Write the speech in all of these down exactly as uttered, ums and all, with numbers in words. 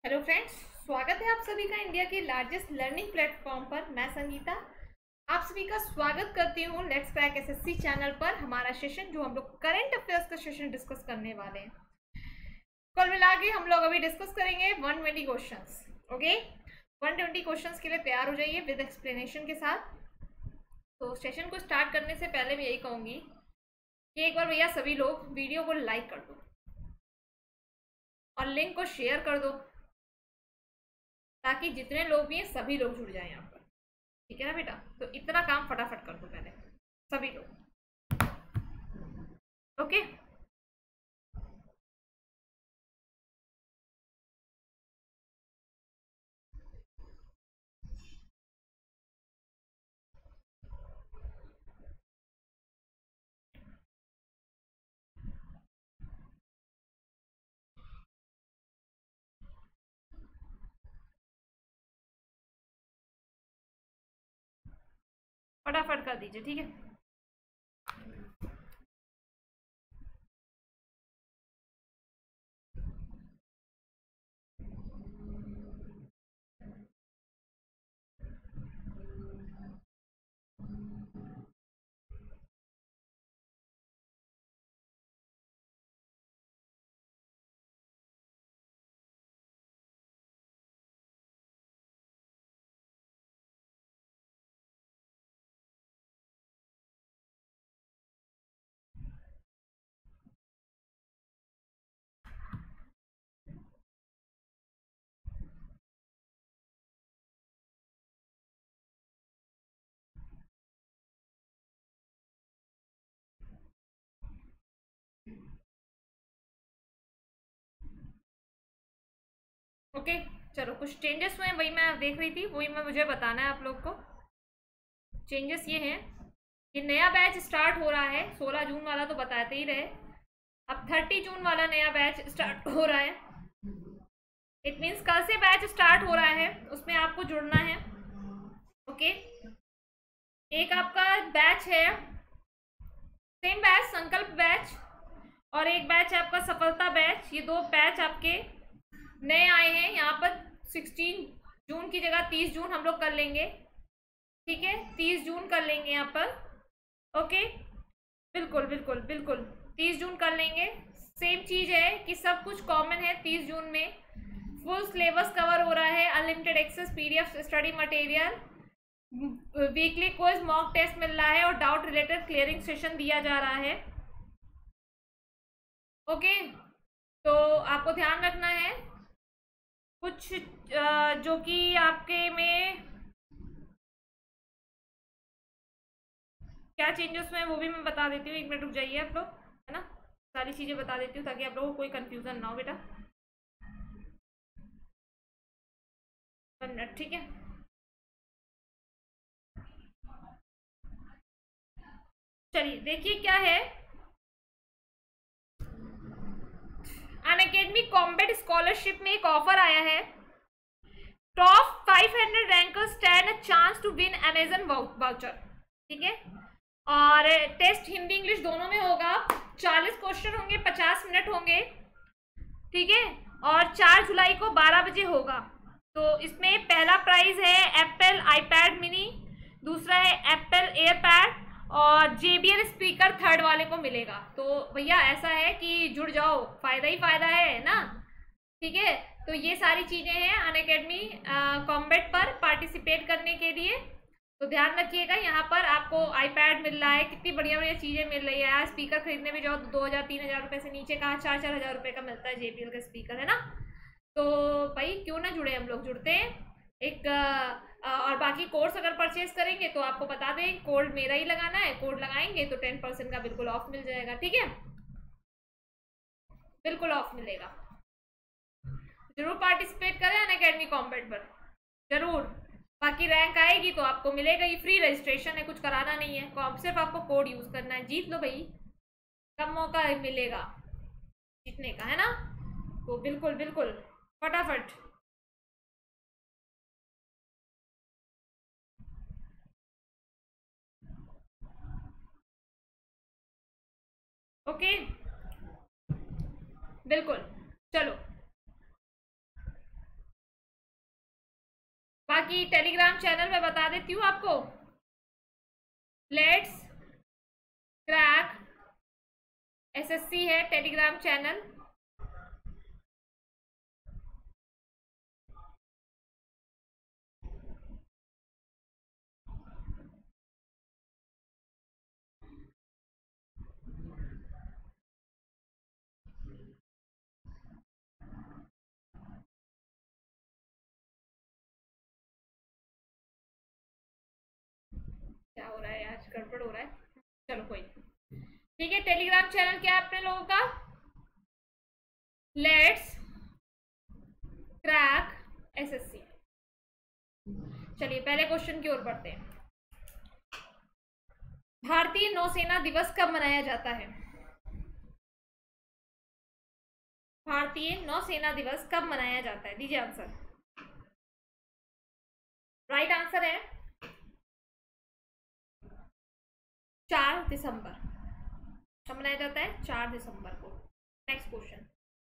Hello friends, स्वागत है आप सभी का इंडिया के लार्जेस्ट लर्निंग प्लेटफॉर्म पर। मैं संगीता आप सभी का स्वागत करती हूँ लेट्स क्रैक एसएससी चैनल पर। हमारा सेशन जो हम लोग करंट अफेयर्स का सेशन डिस्कस करने वाले हैं, कुल मिला के हम लोग अभी डिस्कस करेंगे एक सौ बीस क्वेश्चंस। ओके, एक सौ बीस क्वेश्चंस के लिए तैयार हो जाइए विद एक्सप्लेनेशन के साथ। तो सेशन को स्टार्ट करने से पहले मैं यही कहूँगी कि एक बार भैया सभी लोग वीडियो को लाइक कर दो और लिंक को शेयर कर दो, ताकि जितने लोग भी हैं सभी लोग जुड़ जाएं यहाँ पर। ठीक है ना बेटा? तो इतना काम फटाफट कर दो पहले सभी लोग। ओके, फटाफट कर दीजिए। ठीक है, ओके। चलो, कुछ चेंजेस हुए हैं, वही मैं देख रही थी, वही मैं मुझे बताना है आप लोग को। चेंजेस ये हैं कि नया बैच स्टार्ट हो रहा है। सोलह जून वाला तो बताते ही रहे, अब तीस जून वाला नया बैच स्टार्ट हो रहा है। इट मीन्स कल से बैच स्टार्ट हो रहा है, उसमें आपको जुड़ना है। ओके, एक आपका बैच है सेम बैच संकल्प बैच, और एक बैच है आपका सफलता बैच। ये दो बैच आपके नए आए हैं यहाँ पर। सोलह जून की जगह तीस जून हम लोग कर लेंगे। ठीक है, तीस जून कर लेंगे यहाँ पर। ओके, बिल्कुल बिल्कुल बिल्कुल तीस जून कर लेंगे। सेम चीज है कि सब कुछ कॉमन है तीस जून में। फुल सिलेबस कवर हो रहा है, unlimited access PDF study material, weekly quiz mock test मिल रहा है और डाउट रिलेटेड क्लियरिंग सेशन दिया जा रहा है। ओके, तो आपको ध्यान रखना है कुछ जो कि आपके में क्या चेंजेस हुए हैं वो भी मैं बता देती हूँ। एक मिनट रुक जाइए आप लोग, है ना? सारी चीजें बता देती हूँ ताकि आप लोगों को कोई कंफ्यूजन ना हो बेटा। वन मिनट, ठीक है। चलिए देखिए क्या है। अनअकैडमी कॉम्बैट स्कॉलरशिप में एक ऑफर आया है। Top five hundred rankers stand a chance to win Amazon voucher. ठीक है, और टेस्ट हिंदी इंग्लिश दोनों में होगा। चालीस क्वेश्चन होंगे, पचास मिनट होंगे। ठीक है, और चार जुलाई को बारह बजे होगा। तो इसमें पहला प्राइज है एप्पल आईपैड मिनी, दूसरा है एप्पल एयरपैड, और जेबीएल स्पीकर थर्ड वाले को मिलेगा। तो भैया ऐसा है कि जुड़ जाओ, फायदा ही फायदा है ना। ठीक है, तो ये सारी चीजें हैं अनअकैडमी कॉम्बैट पर पार्टिसिपेट करने के लिए। तो ध्यान रखिएगा, यहाँ पर आपको आईपैड मिल रहा है, कितनी बढ़िया बढ़िया चीजें मिल रही है यार। स्पीकर खरीदने में जाओ तो दो हजार तीन हजार रुपए से नीचे कहाँ चार चार हजार रुपए का मिलता है जेबीएल का स्पीकर, है ना? तो भाई क्यों ना जुड़े, हम लोग जुड़ते हैं। एक आ, और बाकी कोर्स अगर परचेज करेंगे तो आपको बता दें, कोड मेरा ही लगाना है। कोड लगाएंगे तो टेन परसेंट का बिल्कुल ऑफ मिल जाएगा। ठीक है, बिल्कुल ऑफ मिलेगा। जरूर पार्टिसिपेट करें अनअकैडमी कॉम्बैट पर, जरूर। बाकी रैंक आएगी तो आपको मिलेगा। ये फ्री रजिस्ट्रेशन है, कुछ कराना नहीं है, सिर्फ आपको कोड यूज करना है। जीत लो भाई, कम मौका मिलेगा जीतने का, है ना? तो बिल्कुल बिल्कुल फटाफट। ओके, बिल्कुल। चलो बाकी टेलीग्राम चैनल में बता देती हूँ आपको, लेट्स क्रैक एसएससी है टेलीग्राम चैनल। क्या हो रहा है आज, गड़बड़ हो रहा है, चलो कोई ठीक है। टेलीग्राम चैनल क्या है अपने लोगों का, लेट्स क्रैक एसएससी। चलिए पहले क्वेश्चन की ओर बढ़ते हैं। भारतीय नौसेना दिवस कब मनाया जाता है? भारतीय नौसेना दिवस कब मनाया जाता है, दीजिए आंसर। राइट आंसर है चार दिसंबर। कब मनाया जाता है? चार दिसंबर को। Next question,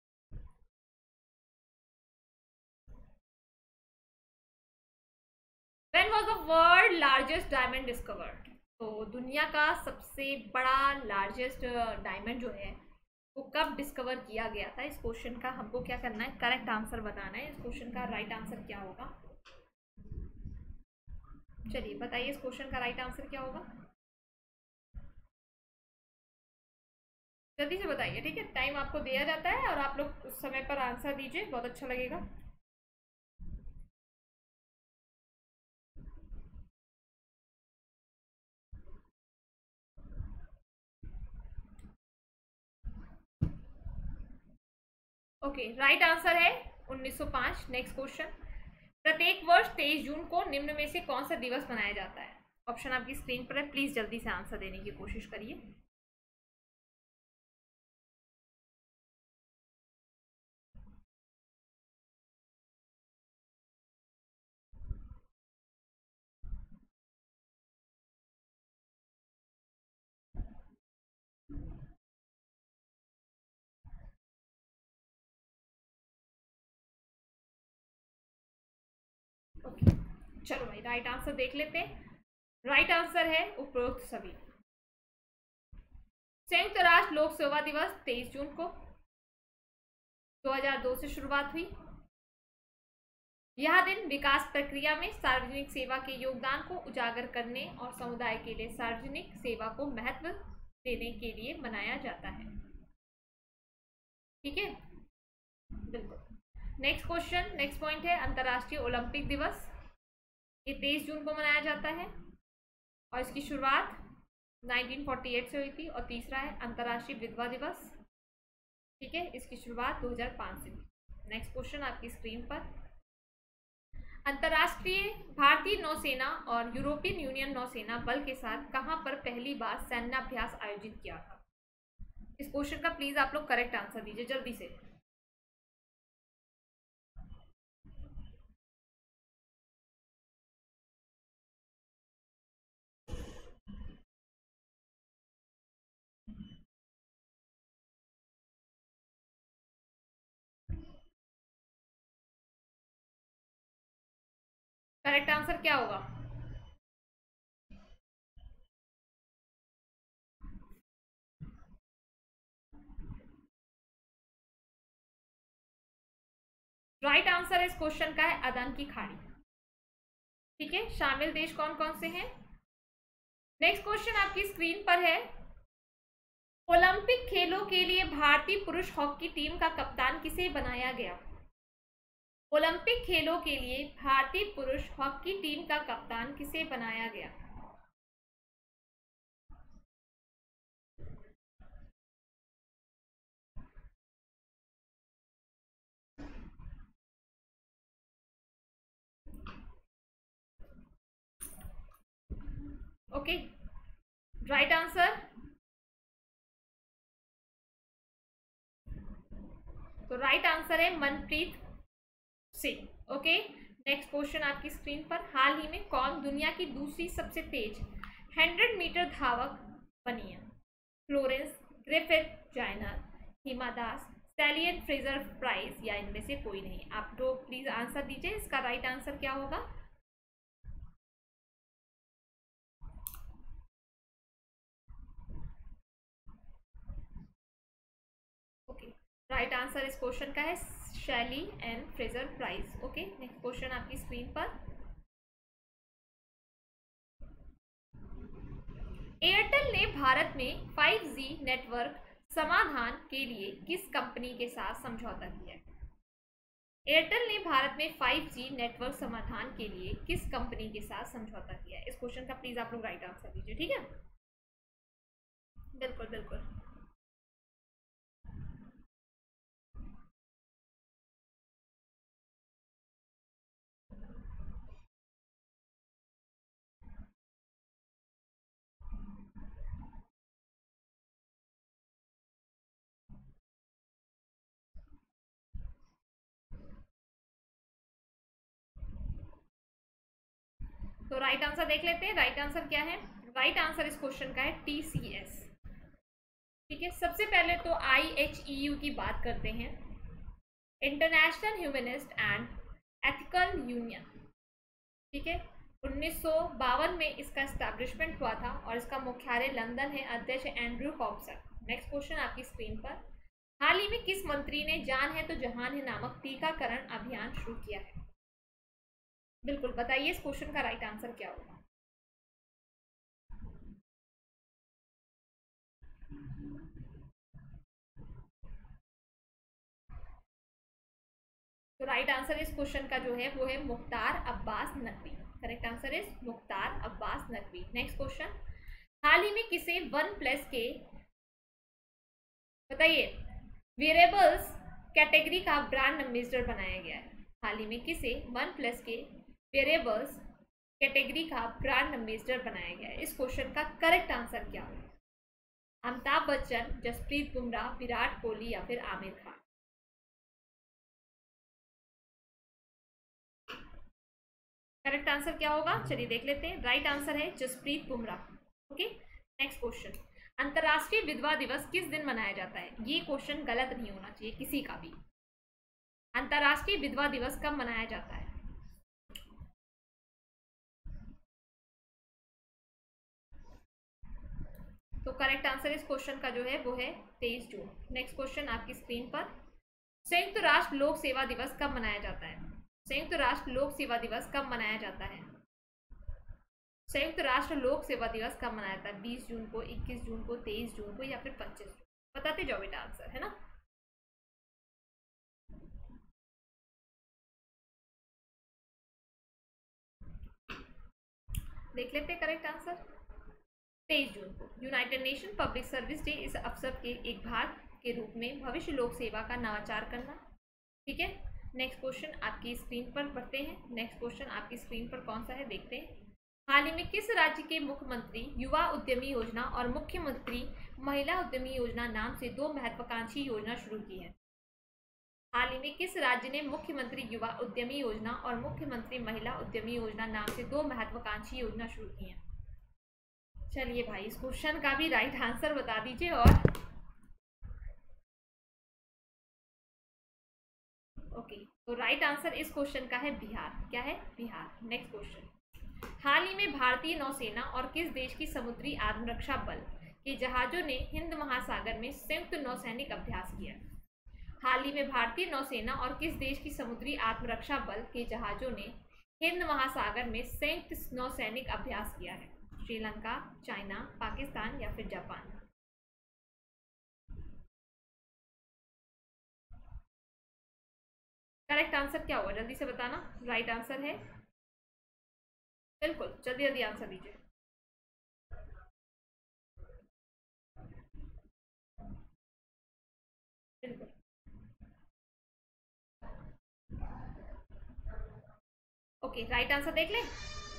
when was the world largest diamond discovered? तो दुनिया का सबसे बड़ा लार्जेस्ट डायमंड जो है वो कब डिस्कवर किया गया था? इस क्वेश्चन का हमको क्या करना है, करेक्ट आंसर बताना है। इस क्वेश्चन का राइट आंसर क्या होगा? चलिए बताइए इस क्वेश्चन का राइट आंसर क्या होगा, जल्दी से बताइए, ठीक है। टाइम आपको दिया जाता है और आप लोग उस समय पर आंसर दीजिए, बहुत अच्छा लगेगा। ओके, राइट आंसर है उन्नीस सौ पाँच। नेक्स्ट क्वेश्चन, प्रत्येक वर्ष तेईस जून को निम्न में से कौन सा दिवस मनाया जाता है? ऑप्शन आपकी स्क्रीन पर है, प्लीज जल्दी से आंसर देने की कोशिश करिए। ओके चलो भाई राइट आंसर देख लेते हैं। राइट आंसर है उपरोक्त सभी। संयुक्त राष्ट्र लोक सेवा दिवस तेईस जून को दो हज़ार दो से शुरुआत हुई। यह दिन विकास प्रक्रिया में सार्वजनिक सेवा के योगदान को उजागर करने और समुदाय के लिए सार्वजनिक सेवा को महत्व देने के लिए मनाया जाता है। ठीक है, बिल्कुल। नेक्स्ट क्वेश्चन, नेक्स्ट पॉइंट है अंतर्राष्ट्रीय ओलंपिक दिवस। ये तेईस जून को मनाया जाता है और इसकी शुरुआत उन्नीस सौ अड़तालीस से हुई थी। और तीसरा है अंतर्राष्ट्रीय विधवा दिवस, ठीक है, इसकी शुरुआत दो हज़ार पाँच से हुई। नेक्स्ट क्वेश्चन आपकी स्क्रीन पर, अंतर्राष्ट्रीय भारतीय नौसेना और यूरोपियन यूनियन नौसेना बल के साथ कहां पर पहली बार सैन्याभ्यास आयोजित किया था? इस क्वेश्चन का प्लीज आप लोग करेक्ट आंसर दीजिए जल्दी से। करेक्ट आंसर क्या होगा? राइट आंसर इस क्वेश्चन का है अदन की खाड़ी। ठीक है, शामिल देश कौन कौन से हैं? नेक्स्ट क्वेश्चन आपकी स्क्रीन पर है, ओलंपिक खेलों के लिए भारतीय पुरुष हॉकी टीम का कप्तान किसे बनाया गया? ओलंपिक खेलों के लिए भारतीय पुरुष हॉकी टीम का कप्तान किसे बनाया गया? ओके, राइट आंसर, तो राइट आंसर है Manpreet Singh. Okay, next question आपकी स्क्रीन पर, हाल ही में कौन दुनिया की दूसरी सबसे तेज सौ मीटर धावक बनी है? Florence Griffith Joyner, Hima Das, Shelly Ann Fraser Pryce या इनमें से कोई नहीं? आप लोग प्लीज आंसर दीजिए, इसका राइट आंसर क्या होगा? राइट आंसर इस क्वेश्चन का है Shelly and Fraser Pryce. Okay, next question आपकी स्क्रीन पर। एयरटेल ने भारत में फाइव जी नेटवर्क समाधान के लिए किस कंपनी के साथ समझौता किया है? एयरटेल ने भारत में फाइव जी नेटवर्क समाधान के लिए किस कंपनी के साथ समझौता किया है? इस क्वेश्चन का प्लीज आप लोग राइट आंसर दीजिए, ठीक है? बिल्कुल बिल्कुल। तो राइट आंसर देख लेते हैं। राइट आंसर क्या है? राइट आंसर इस क्वेश्चन का है टी सी एस। ठीक है, सबसे पहले तो आई एच ई यू की बात करते हैं, International Humanist and Ethical Union. ठीक है, उन्नीस सौ बावन में इसका एस्टैब्लिशमेंट हुआ था और इसका मुख्यालय लंदन है। अध्यक्ष एंड्रू हॉब्सन। नेक्स्ट क्वेश्चन आपकी स्क्रीन पर। हाल ही में किस मंत्री ने जान है तो जहान है नामक टीकाकरण अभियान शुरू किया है? बिल्कुल बताइए इस क्वेश्चन का राइट आंसर क्या होगा? तो राइट आंसर इस क्वेश्चन का जो है वो है Mukhtar Abbas Naqvi. Correct answer is Mukhtar Abbas Naqvi. Next question. हाल ही में किसे वन प्लस के बताइए वेरिएबल्स कैटेगरी का ब्रांड एम्बेसडर बनाया गया है? हाल ही में किसे वन प्लस के वेरिएबल्स कैटेगरी का ब्रांड एम्बेसडर बनाया गया है? इस क्वेश्चन का करेक्ट आंसर क्या होगा? अमिताभ बच्चन, जसप्रीत बुमराह, विराट कोहली या फिर आमिर खान? करेक्ट आंसर क्या होगा? चलिए देख लेते हैं। राइट आंसर है Jasprit Bumrah. Okay, next question. अंतर्राष्ट्रीय विधवा दिवस किस दिन मनाया जाता है? ये क्वेश्चन गलत नहीं होना चाहिए किसी का भी। अंतर्राष्ट्रीय विधवा दिवस कब मनाया जाता है? तो करेक्ट आंसर इस क्वेश्चन का जो है वो है तेईस जून। नेक्स्ट क्वेश्चन आपकी स्क्रीन पर। संयुक्त राष्ट्र लोक सेवा दिवस कब मनाया जाता है? संयुक्त राष्ट्र लोक सेवा दिवस कब मनाया जाता है? संयुक्त राष्ट्र लोक सेवा दिवस कब मनाया जाता है? बीस जून को, इक्कीस जून को, तेईस जून को या फिर पच्चीस जून? बताते जाओ बेटा आंसर, है ना? देख लेते हैं करेक्ट आंसर। तेईस जून को United Nation Public Service Day इस अवसर के एक भाग के रूप में भविष्य लोक सेवा का नवाचार करना। ठीक है, नेक्स्ट क्वेश्चन आपकी स्क्रीन पर पढ़ते हैं। नेक्स्ट क्वेश्चन आपकी स्क्रीन पर कौन सा है देखते हैं। हाल ही में किस राज्य के मुख्यमंत्री युवा उद्यमी योजना और मुख्यमंत्री महिला उद्यमी योजना नाम से दो महत्वाकांक्षी योजना शुरू की है? हाल ही में किस राज्य ने मुख्यमंत्री युवा उद्यमी योजना और मुख्यमंत्री महिला उद्यमी योजना नाम से दो महत्वाकांक्षी योजना शुरू की है? चलिए भाई इस क्वेश्चन का भी राइट आंसर बता दीजिए। और ओके, तो राइट आंसर इस क्वेश्चन का है बिहार। क्या है? बिहार। Next question. हाल ही में भारतीय नौसेना और किस देश की समुद्री आत्मरक्षा बल के जहाजों ने हिंद महासागर में संयुक्त नौसैनिक अभ्यास किया? हाल ही में भारतीय नौसेना और किस देश की समुद्री आत्मरक्षा बल के जहाजों ने हिंद महासागर में संयुक्त नौसैनिक अभ्यास किया है? श्रीलंका, चाइना, पाकिस्तान या फिर जापान? करेक्ट आंसर क्या होगा जल्दी से बताना। राइट आंसर है बिल्कुल, जल्दी जल्दी आंसर दीजिए। बिल्कुल ओके, राइट आंसर देख ले।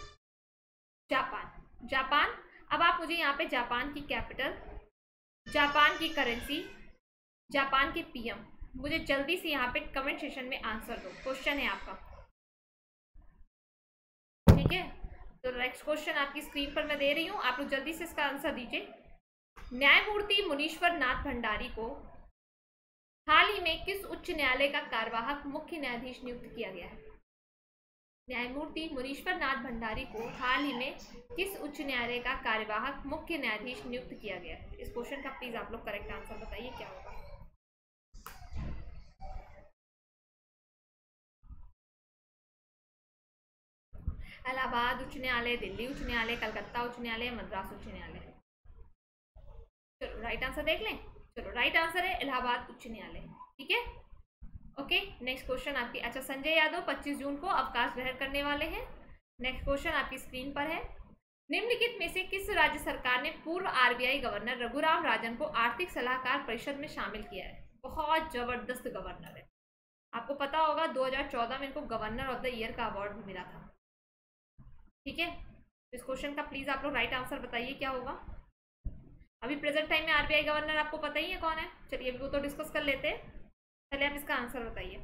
जापान। जापान। अब आप मुझे यहाँ पे जापान की कैपिटल, जापान की करेंसी, जापान के पीएम मुझे जल्दी से यहाँ पे कमेंट सेशन में आंसर दो। क्वेश्चन है आपका, ठीक है? तो नेक्स्ट क्वेश्चन आपकी स्क्रीन पर मैं दे रही हूँ, आप लोग जल्दी से इसका आंसर दीजिए। न्यायमूर्ति मुनीश्वर नाथ भंडारी को हाल ही में किस उच्च न्यायालय का कार्यवाहक मुख्य न्यायाधीश नियुक्त किया गया है? न्यायमूर्ति मुनीश्वर नाथ भंडारी को हाल ही में किस उच्च न्यायालय का कार्यवाहक मुख्य न्यायाधीश नियुक्त किया गया है? इस क्वेश्चन का प्लीज आप लोग करेक्ट आंसर बताइए क्या होगा। इलाहाबाद उच्च न्यायालय, दिल्ली उच्च न्यायालय, कलकत्ता उच्च न्यायालय, मद्रास उच्च न्यायालय। चलो राइट आंसर देख लें। चलो राइट आंसर है इलाहाबाद उच्च न्यायालय। ठीक है, ओके। नेक्स्ट क्वेश्चन आपकी, अच्छा संजय यादव पच्चीस जून को अवकाश ग्रहण करने वाले हैं। नेक्स्ट क्वेश्चन आपकी स्क्रीन पर है। निम्नलिखित में से किस राज्य सरकार ने पूर्व आरबीआई गवर्नर रघुराम राजन को आर्थिक सलाहकार परिषद में शामिल किया है? बहुत जबरदस्त गवर्नर है, आपको पता होगा दो हज़ार चौदह में इनको गवर्नर ऑफ द ईयर का अवार्ड भी मिला था। ठीक है, इस क्वेश्चन का प्लीज आप लोग राइट आंसर बताइए क्या होगा। अभी प्रेजेंट टाइम में आरबीआई गवर्नर आपको पता ही है कौन है, चलिए वो तो डिस्कस कर लेते हैं। चलिए आप इसका आंसर बताइए।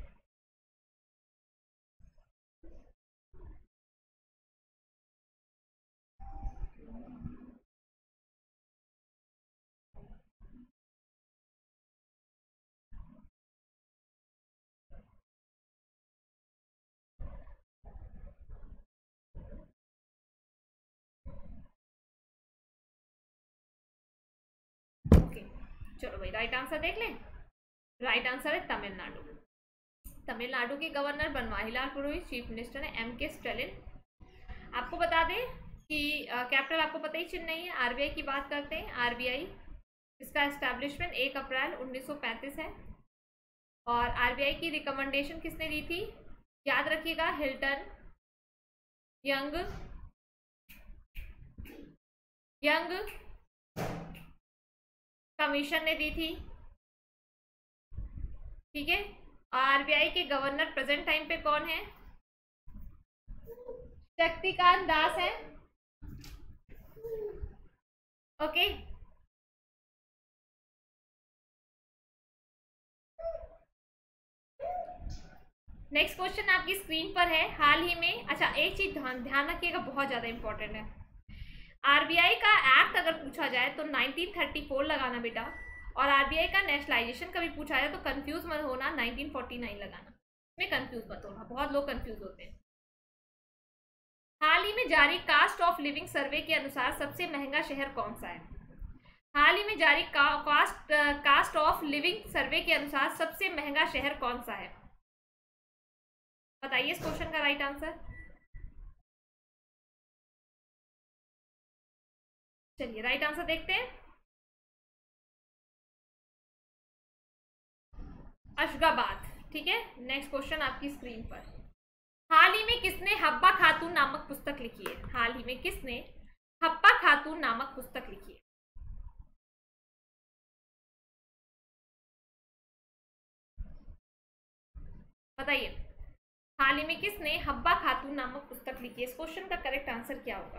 ओके चलो भाई राइट आंसर देख लें। राइट आंसर है तमिलनाडु। तमिलनाडु के governor Banwarilal Purohit, chief minister है एम के स्टालिन। आपको बता दें कि कैपिटल आपको पता ही चेन्नई है। आरबीआई की बात करते हैं, आरबीआई इसका एस्टैब्लिशमेंट एक अप्रैल उन्नीस सौ पैंतीस है। और आरबीआई की रिकमेंडेशन किसने दी थी? याद रखिएगा, हिल्टन यंग यंग कमीशन ने दी थी। ठीक है, आरबीआई के गवर्नर प्रेजेंट टाइम पे कौन है? शक्तिकांत दास है। ओके, नेक्स्ट क्वेश्चन आपकी स्क्रीन पर है। हाल ही में, अच्छा एक चीज ध्यान ध्यान रखिएगा, बहुत ज्यादा इंपॉर्टेंट है। आरबीआई का एक्ट अगर पूछा जाए तो नाइनटीन थर्टी फोर लगाना बेटा, और आरबीआई का नेशनलाइजेशन कभी पूछा जाए तो कंफ्यूज मत होना, नाइनटीन फोर्टी नाइन लगाना, में कंफ्यूज मत होना, बहुत लोग कंफ्यूज होते हैं। हाल ही में जारी कास्ट ऑफ लिविंग सर्वे के अनुसार सबसे महंगा शहर कौन सा है? हाल ही में जारी का, cost cost of living survey के अनुसार सबसे महंगा शहर कौन सा है? बताइए इस क्वेश्चन का राइट आंसर। चलिए राइट आंसर देखते हैं। अशगाबाद। ठीक है, नेक्स्ट क्वेश्चन आपकी स्क्रीन पर। हाल ही में किसने हब्बा खातून नामक पुस्तक लिखी है? हाल ही में किसने हब्बा खातून नामक पुस्तक लिखी है? बताइए, हाल ही में किसने हब्बा खातून नामक पुस्तक लिखी है? इस क्वेश्चन का करेक्ट आंसर क्या होगा?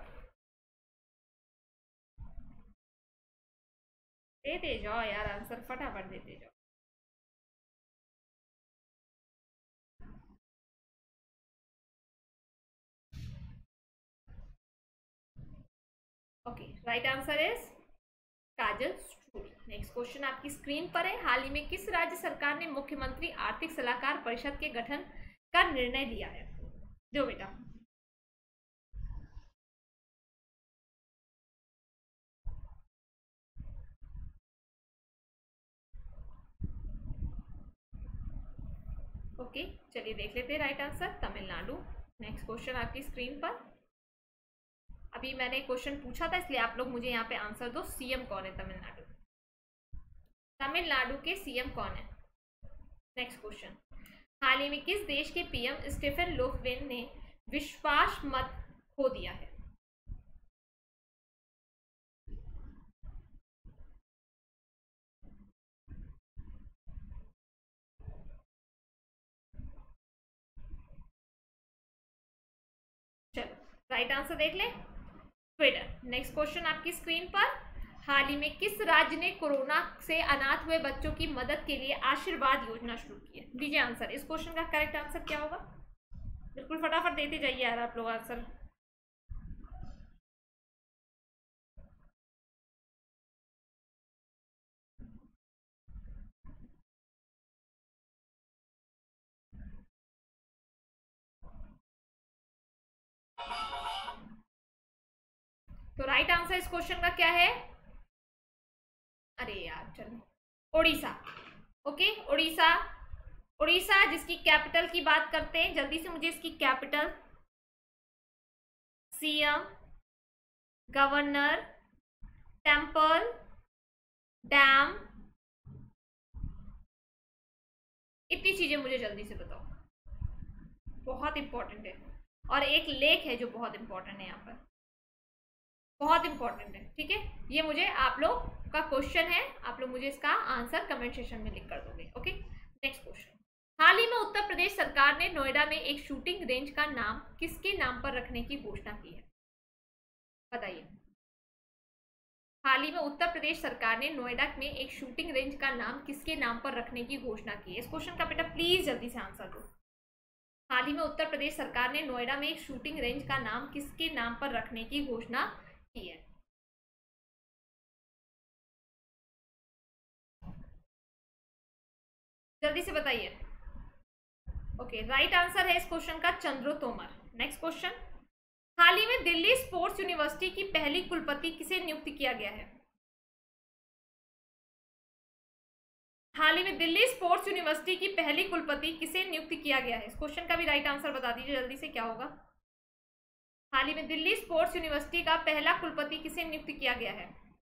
देते जाओ यार आंसर, फटाफट देते जाओ। Okay, right answer is Kajal स्टूरी। नेक्स्ट क्वेश्चन आपकी स्क्रीन पर है। हाल ही में किस राज्य सरकार ने मुख्यमंत्री आर्थिक सलाहकार परिषद के गठन का निर्णय लिया है? जो बेटा, ओके चलिए देख लेते हैं right answer, Tamil Nadu. Next question आपकी स्क्रीन पर। अभी मैंने क्वेश्चन पूछा था इसलिए आप लोग मुझे यहाँ पे आंसर दो, सीएम कौन है तमिलनाडु? तमिलनाडु के सीएम कौन है? नेक्स्ट क्वेश्चन, हाल ही में किस देश के पीएम स्टीफन लोफवेन ने विश्वास मत खो दिया है? चलो राइट आंसर देख लें, स्वीडन। नेक्स्ट क्वेश्चन आपकी स्क्रीन पर। हाल ही में किस राज्य ने कोरोना से अनाथ हुए बच्चों की मदद के लिए आशीर्वाद योजना शुरू की है? दीजिए आंसर, इस क्वेश्चन का करेक्ट आंसर क्या होगा? बिल्कुल फटाफट देते जाइए यार आप लोग आंसर। तो राइट आंसर इस क्वेश्चन का क्या है? अरे यार चलो, उड़ीसा। ओके, उड़ीसा। उड़ीसा जिसकी कैपिटल की बात करते हैं, जल्दी से मुझे इसकी capital CM, governor, temple, dam, इतनी चीजें मुझे जल्दी से बताओ, बहुत इंपॉर्टेंट है। और एक लेक है जो बहुत इंपॉर्टेंट है, यहाँ पर बहुत इंपॉर्टेंट है, ठीक है। ये मुझे आप लोग का क्वेश्चन है, आप लोग मुझे इसका आंसर कमेंट सेक्शन में लिख कर दोगे। Okay, next question. हाल ही में उत्तर प्रदेश सरकार ने नोएडा में एक शूटिंग रेंज का नाम किसके नाम पर रखने की घोषणा की है? बताइए। हाल ही में उत्तर प्रदेश सरकार ने नोएडा में एक शूटिंग रेंज का नाम किसके नाम पर रखने की घोषणा की है? इस क्वेश्चन का बेटा प्लीज जल्दी से आंसर दो। हाल ही में उत्तर प्रदेश सरकार ने नोएडा में एक शूटिंग रेंज का नाम किसके नाम पर रखने की घोषणा की है? जल्दी से बताइए। ओके, राइट आंसर है इस क्वेश्चन का चंद्रो तोमर। Next question. हाल ही में दिल्ली स्पोर्ट्स यूनिवर्सिटी की पहली कुलपति किसे नियुक्त किया गया है? हाल ही में दिल्ली स्पोर्ट्स यूनिवर्सिटी की पहली कुलपति किसे नियुक्त किया गया है? इस क्वेश्चन का भी राइट आंसर बता दीजिए जल्दी से, क्या होगा? हाल ही में दिल्ली स्पोर्ट्स यूनिवर्सिटी का पहला कुलपति किसे नियुक्त किया गया है?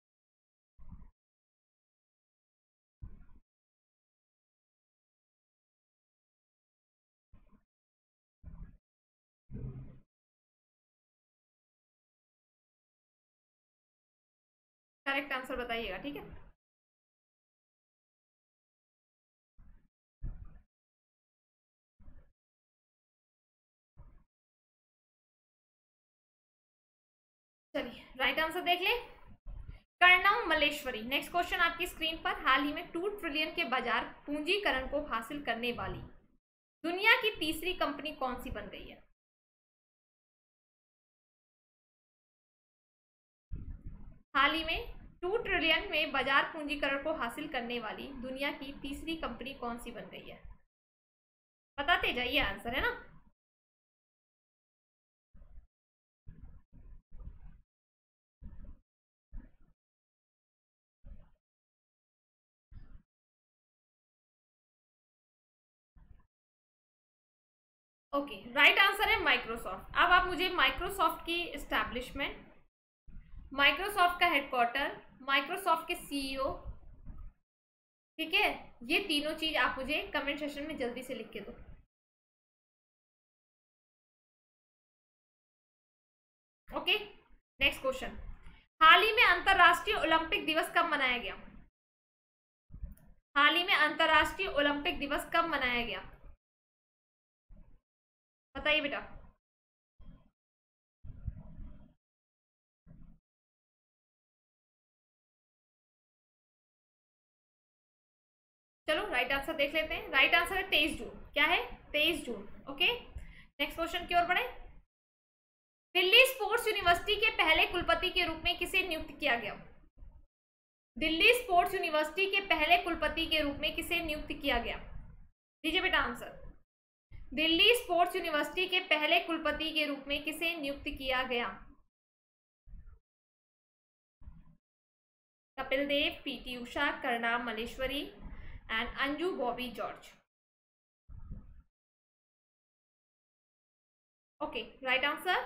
करेक्ट आंसर बताइएगा, ठीक है। चलिए राइट आंसर देख ले, कर्णम मल्लेश्वरी। नेक्स्ट क्वेश्चन आपकी स्क्रीन पर। हाल ही में टू ट्रिलियन के बाजार पूंजीकरण को हासिल करने वाली दुनिया की तीसरी कंपनी कौन सी बन गई है? हाल ही में टू ट्रिलियन में बाजार पूंजीकरण को हासिल करने वाली दुनिया की तीसरी कंपनी कौन सी बन गई है? बताते जाइए, आंसर है ना। ओके, राइट आंसर है माइक्रोसॉफ्ट। अब आप मुझे माइक्रोसॉफ्ट की एस्टैब्लिशमेंट, माइक्रोसॉफ्ट का हेडक्वार्टर, माइक्रोसॉफ्ट के सीईओ, ठीक है, ये तीनों चीज आप मुझे कमेंट सेक्शन में जल्दी से लिख के दो। Okay, next question. हाल ही में अंतरराष्ट्रीय ओलंपिक दिवस कब मनाया गया? हाल ही में अंतरराष्ट्रीय ओलंपिक दिवस कब मनाया गया? बताइए बेटा। चलो राइट आंसर देख लेते हैं। राइट आंसर है तेईस जून। क्या है? तेईस जून। ओके, नेक्स्ट क्वेश्चन की ओर बढ़े। दिल्ली स्पोर्ट्स यूनिवर्सिटी के पहले कुलपति के रूप में किसे नियुक्त किया गया? दिल्ली स्पोर्ट्स यूनिवर्सिटी के पहले कुलपति के रूप में किसे नियुक्त किया गया? दीजिए बेटा आंसर। दिल्ली स्पोर्ट्स यूनिवर्सिटी के पहले कुलपति के रूप में किसे नियुक्त किया गया? Kapil Dev, PT Usha, Karnam Malleswari and Anju Bobby George. Okay, right answer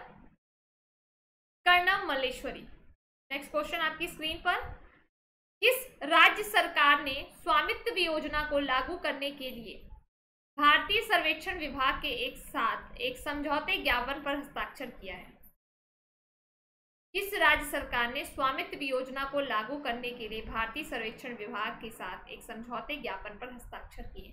Karnam Malleswari. Next question आपकी स्क्रीन पर। किस राज्य सरकार ने स्वामित्व योजना को लागू करने के लिए भारतीय सर्वेक्षण विभाग के एक साथ एक समझौते ज्ञापन पर हस्ताक्षर किया है? किस राज्य सरकार ने स्वामित्व योजना को लागू करने के लिए भारतीय सर्वेक्षण विभाग के साथ एक समझौते ज्ञापन पर हस्ताक्षर किए?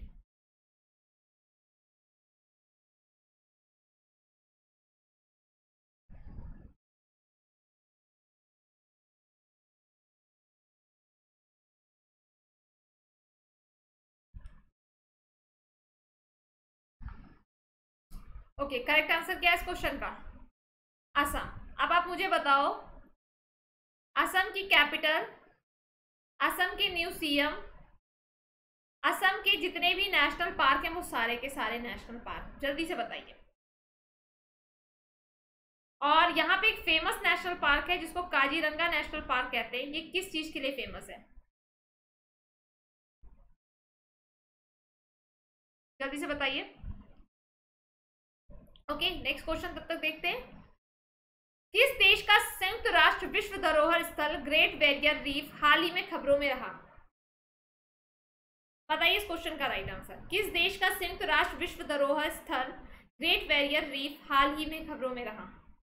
ओके, करेक्ट आंसर क्या है इस क्वेश्चन का? असम। अब आप मुझे बताओ, असम की कैपिटल, असम के न्यू सीएम, असम के जितने भी नेशनल पार्क हैं वो सारे के सारे नेशनल पार्क, जल्दी से बताइए। और यहाँ पे एक फेमस नेशनल पार्क है जिसको काजीरंगा नेशनल पार्क कहते हैं, ये किस चीज के लिए फेमस है? जल्दी से बताइए। ओके, नेक्स्ट क्वेश्चन तब तक देखते हैं। किस देश का संयुक्त राष्ट्र विश्व धरोहर स्थल ग्रेट बैरियर रीफ हाल ही में खबरों में रहा? बताइए इस क्वेश्चन का राइट आंसर। किस देश का संयुक्त राष्ट्र विश्व धरोहर स्थल ग्रेट बैरियर रीफ हाल ही में खबरों में रहा?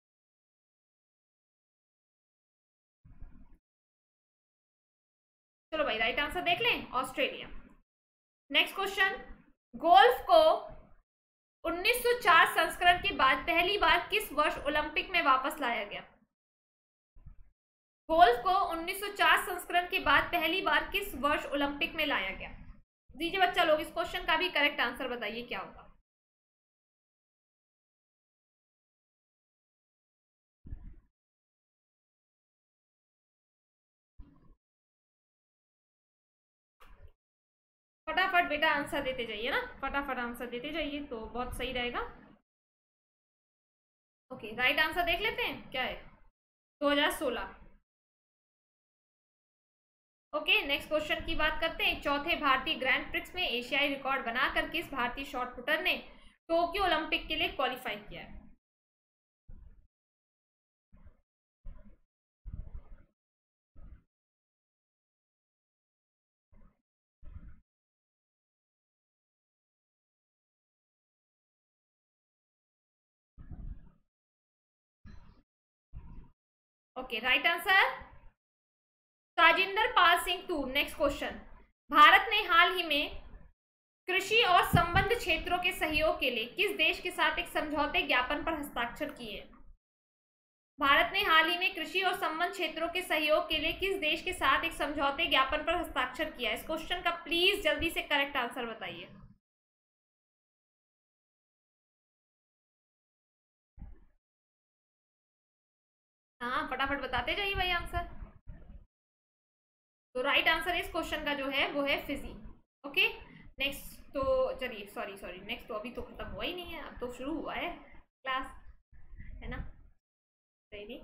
चलो भाई राइट आंसर देख लें, ऑस्ट्रेलिया। नेक्स्ट क्वेश्चन, गोल्फ को उन्नीस सौ चार संस्करण के बाद पहली बार किस वर्ष ओलंपिक में वापस लाया गया? गोल्फ को उन्नीस सौ चार संस्करण के बाद पहली बार किस वर्ष ओलंपिक में लाया गया? दीजिए बच्चा लोग, इस क्वेश्चन का भी करेक्ट आंसर बताइए क्या होगा। फटाफट बेटा आंसर देते जाइए ना, फटाफट आंसर देते जाइए तो बहुत सही रहेगा। ओके राइट आंसर देख लेते हैं क्या है, दो हज़ार सोलह। ओके नेक्स्ट क्वेश्चन की बात करते हैं। चौथे भारतीय ग्रैंड प्रिक्स में एशियाई रिकॉर्ड बनाकर किस भारतीय शॉट पुटर ने टोक्यो ओलंपिक के लिए क्वालिफाई किया है? Okay right answer Tajinder Pal Singh Toor. Next question, Bharat ने हाल ही में कृषि और संबद्ध क्षेत्रों के सहयोग के लिए किस देश के साथ एक समझौते ज्ञापन पर हस्ताक्षर किए? भारत ने हाल ही में कृषि और संबद्ध क्षेत्रों के सहयोग के लिए किस देश के साथ एक समझौते ज्ञापन पर हस्ताक्षर किया? इस क्वेश्चन का प्लीज जल्दी से करेक्ट आंसर बताइए। हाँ फटाफट बताते जाइए भाई आंसर। तो राइट आंसर इस क्वेश्चन का जो है वो है फिजी। ओके नेक्स्ट, तो चलिए सॉरी सॉरी नेक्स्ट तो अभी तो खत्म हुआ ही नहीं है, अब तो शुरू हुआ है क्लास, है ना? सही।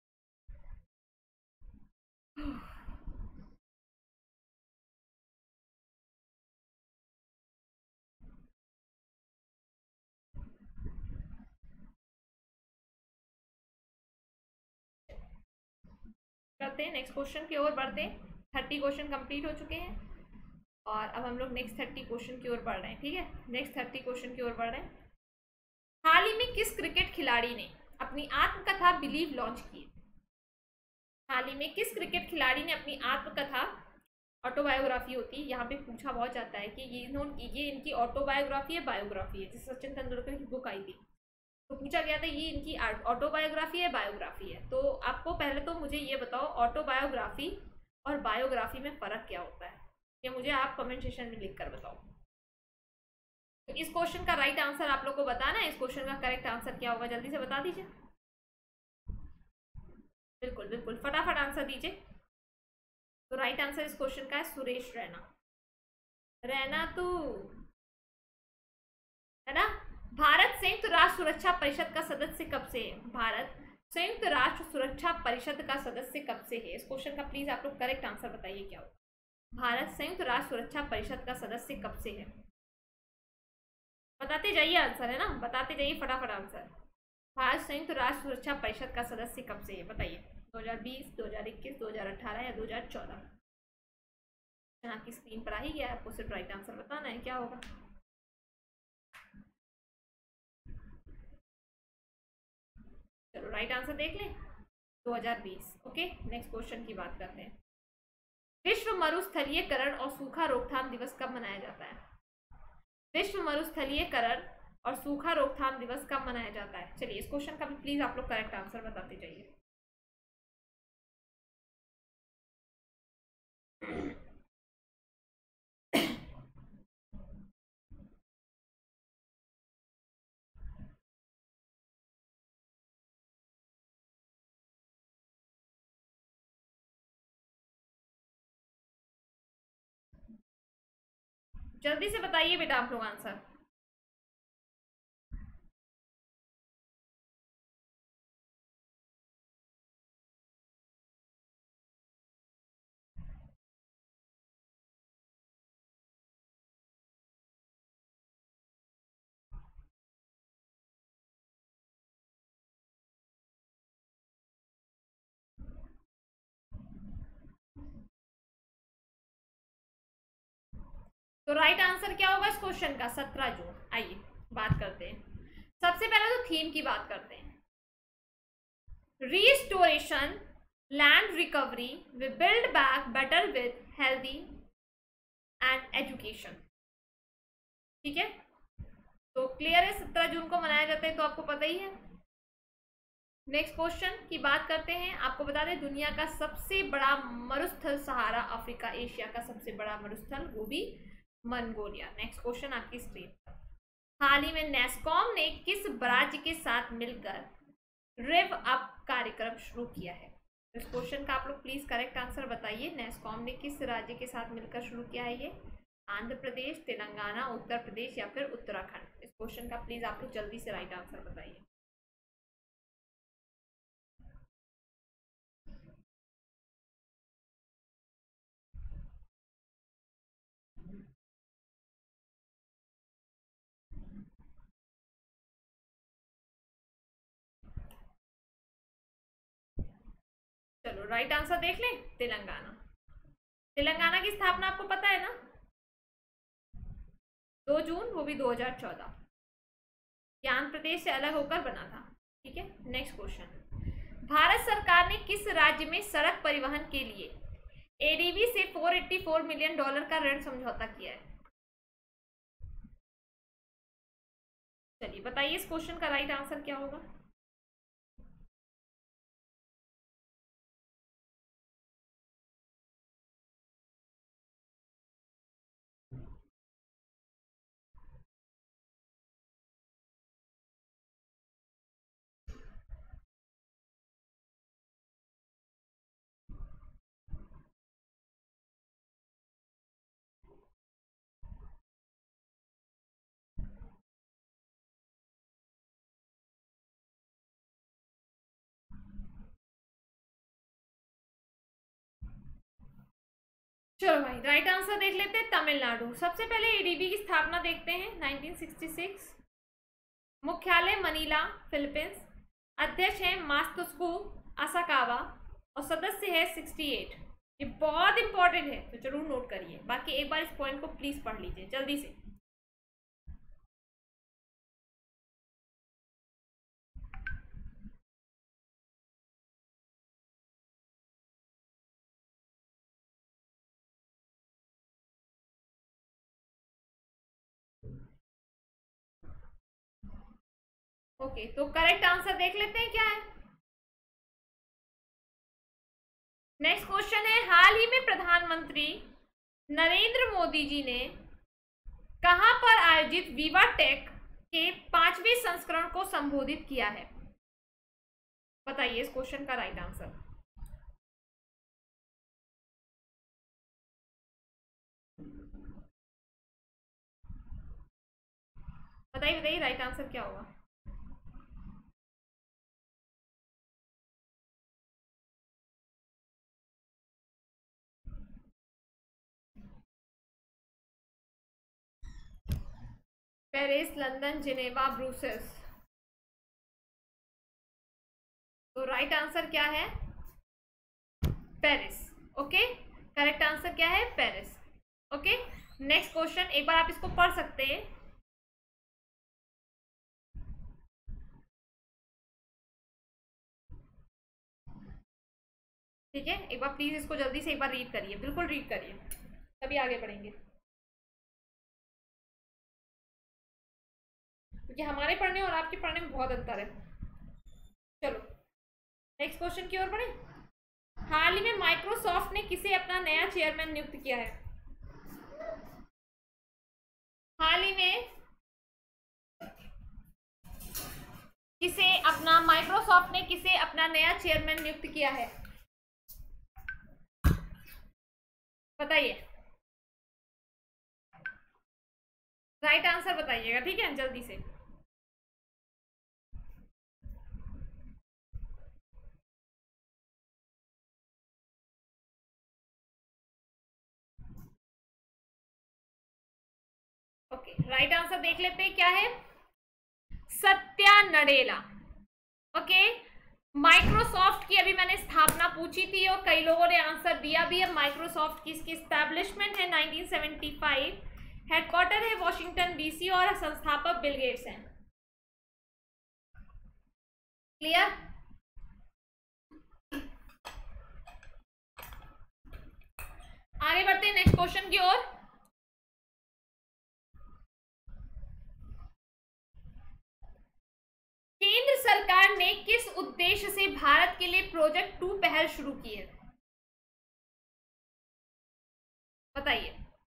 करते हैं नेक्स्ट क्वेश्चन की ओर बढ़ते हैं। थर्टी क्वेश्चन कंप्लीट हो चुके हैं और अब हम लोग नेक्स्ट थर्टी क्वेश्चन की ओर बढ़ रहे हैं। ठीक है, नेक्स्ट थर्टी क्वेश्चन की ओर बढ़ रहे हैं। हाल ही में किस क्रिकेट खिलाड़ी ने अपनी आत्मकथा बिलीव लॉन्च की? हाल ही में किस क्रिकेट खिलाड़ी ने अपनी आत्मकथा, ऑटोबायोग्राफी होती है, यहाँ पे पूछा बहुत जाता है कि ये इन्होंने ये इनकी ऑटोबायोग्राफी है बायोग्राफी है, जैसे सचिन तेंदुलकर की बुक आई थी तो पूछा गया था ये इनकी ऑटोबायोग्राफी है बायोग्राफी है। तो आपको पहले तो मुझे ये बताओ ऑटोबायोग्राफी और बायोग्राफी में फ़र्क क्या होता है, ये मुझे आप कमेंट सेक्शन में लिख कर बताओ। तो इस क्वेश्चन का राइट आंसर आप लोग को बताना है। इस क्वेश्चन का करेक्ट आंसर क्या होगा जल्दी से बता दीजिए। बिल्कुल बिल्कुल फटाफट आंसर दीजिए। तो राइट आंसर इस क्वेश्चन का है सुरेश रैना। रैना तो है ना। भारत संयुक्त राष्ट्र सुरक्षा परिषद का सदस्य कब से है? भारत संयुक्त राष्ट्र सुरक्षा परिषद का सदस्य कब से है? इस क्वेश्चन का प्लीज आप लोग करेक्ट आंसर बताइए क्या होगा। भारत संयुक्त राष्ट्र सुरक्षा परिषद का सदस्य कब से है? बताते जाइए आंसर, है ना, बताते जाइए फटाफट आंसर। भारत संयुक्त राष्ट्र सुरक्षा परिषद का सदस्य कब से है बताइए। दो हज़ार बीस, दो हज़ार इक्कीस, दो हज़ार अठारह या दो हज़ार चौदह? यहाँ की स्क्रीन पर आ ही गया, आपको सिर्फ राइट आंसर बताना है क्या होगा। चलो राइट आंसर देख लें, दो हज़ार बीस। ओके नेक्स्ट क्वेश्चन की बात करते हैं। विश्व मरुस्थलीयकरण और सूखा रोकथाम दिवस कब मनाया जाता है? विश्व मरुस्थलीयकरण और सूखा रोकथाम दिवस कब मनाया जाता है? चलिए इस क्वेश्चन का भी प्लीज आप लोग करेक्ट आंसर बताते जाइए। जल्दी से बताइए बेटा आप लोग आंसर। तो राइट आंसर क्या होगा इस क्वेश्चन का? सत्रह जून। आइए बात करते हैं, सबसे पहले तो थीम की बात करते हैं। Restoration, land recovery, we build back better with healthy and education. ठीक है, तो क्लियर है, सत्रह जून को मनाया जाता है, तो आपको पता ही है। नेक्स्ट क्वेश्चन की बात करते हैं। आपको बता दें दुनिया का सबसे बड़ा मरुस्थल सहारा अफ्रीका, एशिया का सबसे बड़ा मरुस्थल वो भी मंगोलिया। नेक्स्ट क्वेश्चन आपकी स्क्रीन पर। हाल ही में नेस्कॉम ने किस राज्य के साथ मिलकर रिव अप कार्यक्रम शुरू किया है? इस क्वेश्चन का आप लोग प्लीज करेक्ट आंसर बताइए। नेस्कॉम ने किस राज्य के साथ मिलकर शुरू किया है ये? आंध्र प्रदेश, तेलंगाना, उत्तर प्रदेश या फिर उत्तराखंड? इस क्वेश्चन का प्लीज आप लोग जल्दी से राइट आंसर बताइए। चलो राइट आंसर देख लें, तेलंगाना। तेलंगाना की स्थापना आपको पता है ना, दो जून, वो भी दो हज़ार चौदह। ये आंध्र प्रदेश से अलग होकर बना था। ठीक है, नेक्स्ट क्वेश्चन। भारत सरकार ने किस राज्य में सड़क परिवहन के लिए एडीबी से चार सौ चौरासी मिलियन डॉलर का ऋण समझौता किया है? चलिए बताइए इस क्वेश्चन का राइट आंसर क्या होगा? चलो भाई राइट आंसर देख लेते हैं, तमिलनाडु। सबसे पहले एडीबी की स्थापना देखते हैं, उन्नीस सौ छियासठ। मुख्यालय मनीला, फिलीपींस। अध्यक्ष है मात्सुको असाकावा और सदस्य है अड़सठ। ये बहुत इंपॉर्टेंट है तो जरूर नोट करिए। बाकी एक बार इस पॉइंट को प्लीज पढ़ लीजिए जल्दी से। ओके okay, तो करेक्ट आंसर देख लेते हैं क्या है। नेक्स्ट क्वेश्चन है, हाल ही में प्रधानमंत्री नरेंद्र मोदी जी ने कहां पर आयोजित विवा टेक के पांचवें संस्करण को संबोधित किया है? बताइए इस क्वेश्चन का राइट आंसर। बताइए बताइए राइट आंसर क्या होगा? Paris, London, Geneva, Brussels. तो राइट आंसर क्या है? पेरिस। ओके, करेक्ट आंसर क्या है? पेरिस। ओके, नेक्स्ट क्वेश्चन, एक बार आप इसको पढ़ सकते हैं। ठीक है, एक बार प्लीज इसको जल्दी से एक बार रीड करिए, बिल्कुल रीड करिए, तभी आगे बढ़ेंगे, क्योंकि हमारे पढ़ने और आपके पढ़ने में बहुत अंतर है। चलो नेक्स्ट क्वेश्चन की ओर बढ़े। हाल ही में माइक्रोसॉफ्ट ने किसे अपना नया चेयरमैन नियुक्त किया है? हाल ही में किसे अपना माइक्रोसॉफ्ट ने किसे अपना नया चेयरमैन नियुक्त किया है? बताइए, राइट आंसर बताइएगा। ठीक है, जल्दी से। ओके, राइट आंसर देख लेते हैं क्या है? सत्या नडेला। ओके, माइक्रोसॉफ्ट की अभी मैंने स्थापना पूछी थी और कई लोगों ने आंसर दिया भी है। माइक्रोसॉफ्ट की इसकी एस्टैब्लिशमेंट है नाइनटीन सेवेंटी फाइव। हेडक्वार्टर है वॉशिंगटन डीसी और संस्थापक बिल गेट्स हैं। क्लियर? आगे बढ़ते हैं नेक्स्ट क्वेश्चन की ओर। केंद्र सरकार ने किस उद्देश्य से भारत के लिए प्रोजेक्ट टू पहल शुरू की है? बताइए।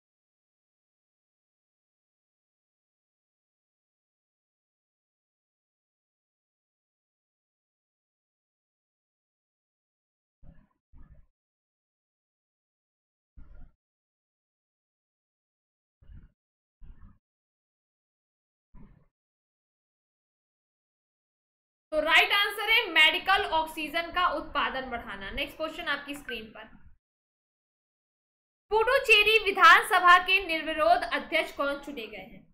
तो राइट आंसर है मेडिकल ऑक्सीजन का उत्पादन बढ़ाना। नेक्स्ट क्वेश्चन आपकी स्क्रीन पर। पुडुचेरी विधानसभा के निर्विरोध अध्यक्ष कौन चुने गए हैं?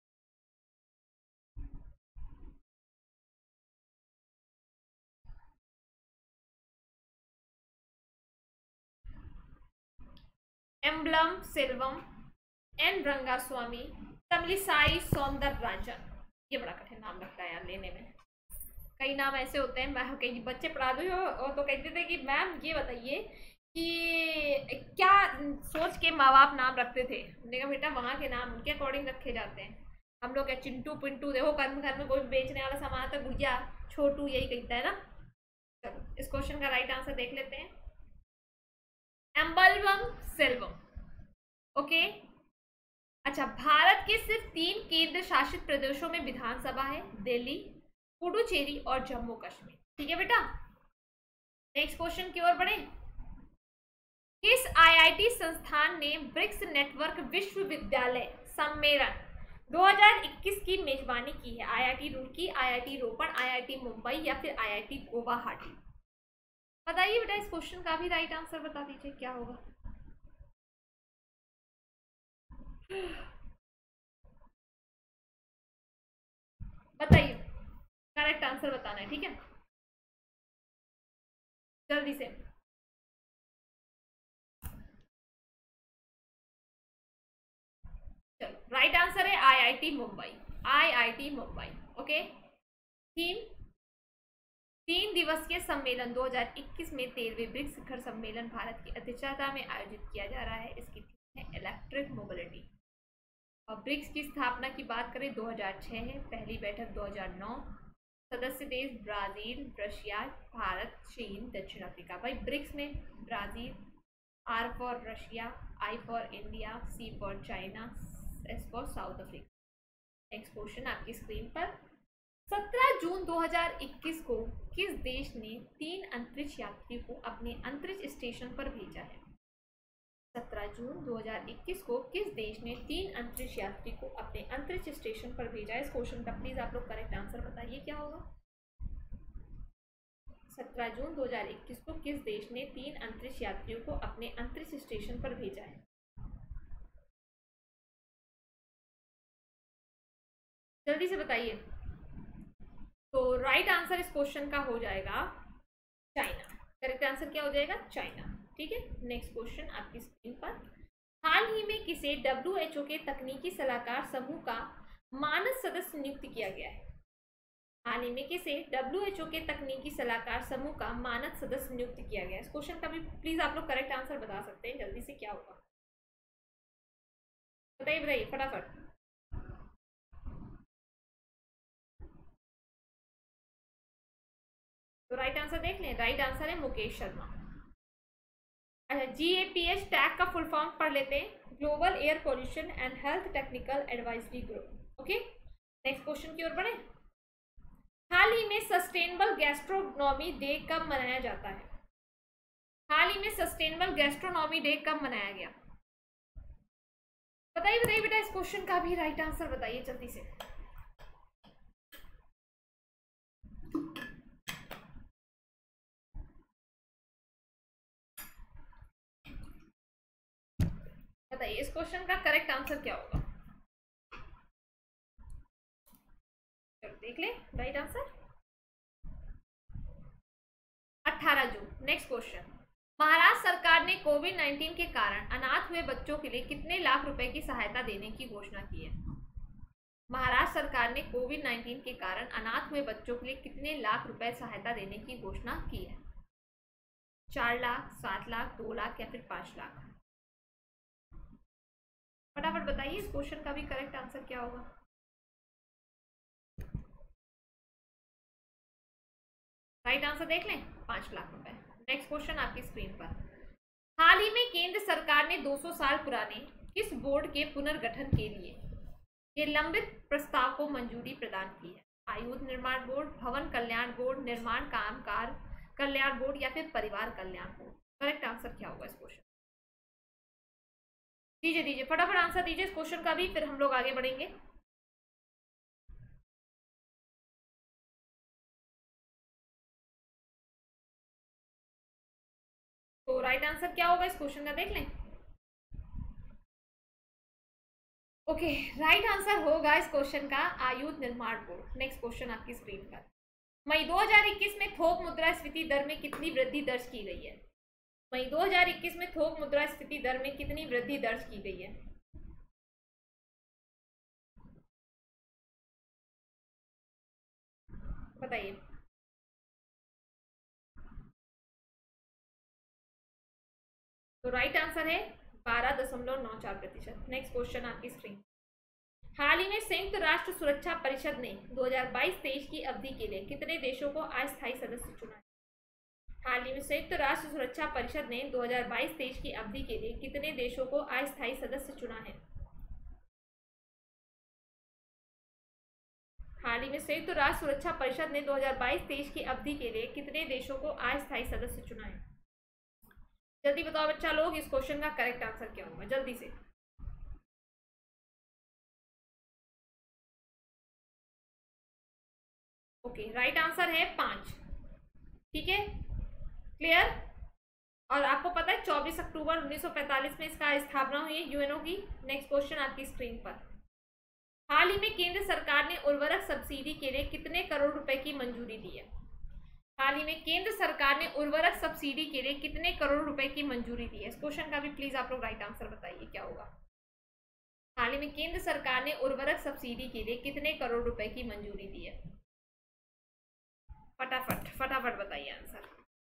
एम्बलम सेल्वम, एन रंगास्वामी, तमिलिसाई सौंदरराजन। ये बड़ा कठिन नाम लगता है यार लेने में। कई नाम ऐसे होते हैं, कई बच्चे पढ़ा दो और तो कहते थे कि मैम ये बताइए कि क्या सोच के माँ बाप नाम रखते थे। हमने कहा बेटा वहाँ के नाम उनके अकॉर्डिंग रखे जाते हैं। हम लोग क्या चिंटू पिंटू, देखो कर्म घर में कोई बेचने वाला सामान आता है गुड़िया छोटू यही कहता है ना। चलो इस क्वेश्चन का राइट आंसर देख लेते हैं। एम्बलम सेल्वम। ओके अच्छा, भारत के सिर्फ तीन केंद्र शासित प्रदेशों में विधानसभा है, दिल्ली, पुडुचेरी और जम्मू कश्मीर। ठीक है बेटा, नेक्स्ट क्वेश्चन की ओर बढ़े। किस आईआईटी संस्थान ने ब्रिक्स नेटवर्क विश्वविद्यालय सम्मेलन दो हज़ार इक्कीस की मेजबानी की है? IIT Roorkee, IIT Ropar, IIT Mumbai या फिर आईआईटी गुवाहाटी? बताइए बेटा, इस क्वेश्चन का भी राइट आंसर बता दीजिए क्या होगा। बताइए, करेक्ट आंसर बताना है, ठीक है, जल्दी से। चलो राइट आंसर है IIT Mumbai. IIT Mumbai. Okay, theme तीन दिवसीय सम्मेलन दो हज़ार इक्कीस में तेरहवें ब्रिक्स शिखर सम्मेलन भारत की अध्यक्षता में आयोजित किया जा रहा है। इसकी थीम है इलेक्ट्रिक मोबिलिटी। और ब्रिक्स की स्थापना की बात करें दो हज़ार छह है, पहली बैठक दो हज़ार नौ, सदस्य देश ब्राजील, रशिया, भारत, चीन, दक्षिण अफ्रीका। भाई ब्रिक्स में Brazil, R for Russia, I for India, C for China, S for South Africa. Next question आपकी स्क्रीन पर। सत्रह जून दो हज़ार इक्कीस को किस देश ने तीन अंतरिक्ष यात्रियों को अपने अंतरिक्ष स्टेशन पर भेजा है? सत्रह जून दो हज़ार इक्कीस को किस देश ने तीन अंतरिक्ष यात्री को अपने अंतरिक्ष स्टेशन पर भेजा है? इस क्वेश्चन का प्लीज आप लोग करेक्ट आंसर बताइए क्या होगा। सत्रह जून दो हज़ार इक्कीस को किस देश ने तीन अंतरिक्ष यात्रियों को अपने अंतरिक्ष स्टेशन पर भेजा है? जल्दी से बताइए। तो राइट आंसर इस क्वेश्चन का हो जाएगा चाइना। करेक्ट आंसर क्या हो जाएगा? चाइना। ठीक है, नेक्स्ट क्वेश्चन आपकी स्क्रीन पर। हाल ही में किसे डब्ल्यू एच ओ के तकनीकी सलाहकार समूह का मानद सदस्य नियुक्त किया गया है? हाल ही में किसे डब्ल्यू एच ओ के तकनीकी सलाहकार समूह का मानद सदस्य नियुक्त किया गया है? इस क्वेश्चन का भी प्लीज आप लोग करेक्ट आंसर बता सकते हैं जल्दी से, क्या होगा बताइए बताइए फटाफट। तो राइट आंसर देख लें, राइट आंसर है मुकेश शर्मा। अच्छा, G A P H TAG का फुल फॉर्म पढ़ लेते हैं, global air pollution and health technical advisory group. Okay, next question की ओर बढ़े। हाल ही में सस्टेनेबल गैस्ट्रोनॉमी डे कब मनाया जाता है? हाल ही में सस्टेनेबल गैस्ट्रोनॉमी डे कब मनाया गया? बताइए बताइए बेटा, इस क्वेश्चन का भी राइट आंसर बताइए जल्दी से। बताइए इस क्वेश्चन का करेक्ट आंसर क्या होगा। चलो देख ले, राइट आंसर अठारह जून। नेक्स्ट क्वेश्चन, महाराष्ट्र सरकार ने कोविड नाइन्टीन के कारण अनाथ हुए बच्चों के लिए कितने लाख रुपए की सहायता देने की घोषणा की है? महाराष्ट्र सरकार ने कोविड नाइन्टीन के कारण अनाथ हुए बच्चों के लिए कितने लाख रुपए सहायता देने की घोषणा की है? चार लाख, सात लाख, दो लाख या फिर पांच लाख? फटाफट बताइए इस क्वेश्चन का भी करेक्ट आंसर क्या होगा। राइट आंसर देख लें, पांच लाख रुपए। नेक्स्ट क्वेश्चन आपकी स्क्रीन पर। हाल ही में केंद्र सरकार ने दो सौ साल पुराने किस बोर्ड के पुनर्गठन के लिए ये लंबित प्रस्ताव को मंजूरी प्रदान की है? आयुध निर्माण बोर्ड, भवन कल्याण बोर्ड, निर्माण कामगार कल्याण बोर्ड या फिर परिवार कल्याण बोर्ड? करेक्ट आंसर क्या होगा इस क्वेश्चन? दीजिए दीजिए फटाफट आंसर दीजिए इस क्वेश्चन का भी, फिर हम लोग आगे बढ़ेंगे। तो राइट आंसर क्या होगा इस क्वेश्चन का देख लें। ओके, राइट आंसर होगा इस क्वेश्चन का आयुध निर्माण बोर्ड। नेक्स्ट क्वेश्चन आपकी स्क्रीन पर। मई दो हज़ार इक्कीस में थोक मुद्रास्फीति दर में कितनी वृद्धि दर्ज की गई है? मई दो हज़ार इक्कीस में थोक मुद्रास्फीति दर में कितनी वृद्धि दर्ज की गई है? बताइए। तो राइट आंसर है बारह दशमलव नौ चार प्रतिशत। नेक्स्ट क्वेश्चन आपकी स्क्रीन। हाल ही में संयुक्त राष्ट्र सुरक्षा परिषद ने दो हज़ार बाईस तेईस की अवधि के लिए कितने देशों को अस्थायी सदस्य चुना? हाल ही में संयुक्त राष्ट्र सुरक्षा परिषद ने दो हज़ार बाईस तेईस की अवधि के लिए कितने देशों को अस्थायी सदस्य चुना है? हाल ही में संयुक्त राष्ट्र सुरक्षा परिषद ने दो हज़ार बाईस तेईस की अवधि के लिए कितने देशों को अस्थायी सदस्य चुना है? जल्दी बताओ बच्चा लोग, इस क्वेश्चन का करेक्ट आंसर क्या होगा? जल्दी से। ओके, राइट आंसर है पांच। ठीक है, क्लियर। और आपको पता है चौबीस अक्टूबर उन्नीस सौ पैंतालीस में इसका स्थापना हुई है यूएनओ की। नेक्स्ट क्वेश्चन आपकी स्क्रीन पर। हाल ही में केंद्र सरकार ने उर्वरक सब्सिडी के लिए कितने करोड़ रुपए की मंजूरी दी है? हाल ही में केंद्र सरकार ने उर्वरक सब्सिडी के लिए कितने करोड़ रुपए की मंजूरी दी है? इस क्वेश्चन का भी प्लीज आप लोग राइट आंसर बताइए क्या होगा। हाल ही में केंद्र सरकार ने उर्वरक सब्सिडी के लिए कितने करोड़ रुपए की मंजूरी दी है? फटाफट फटाफट बताइए आंसर।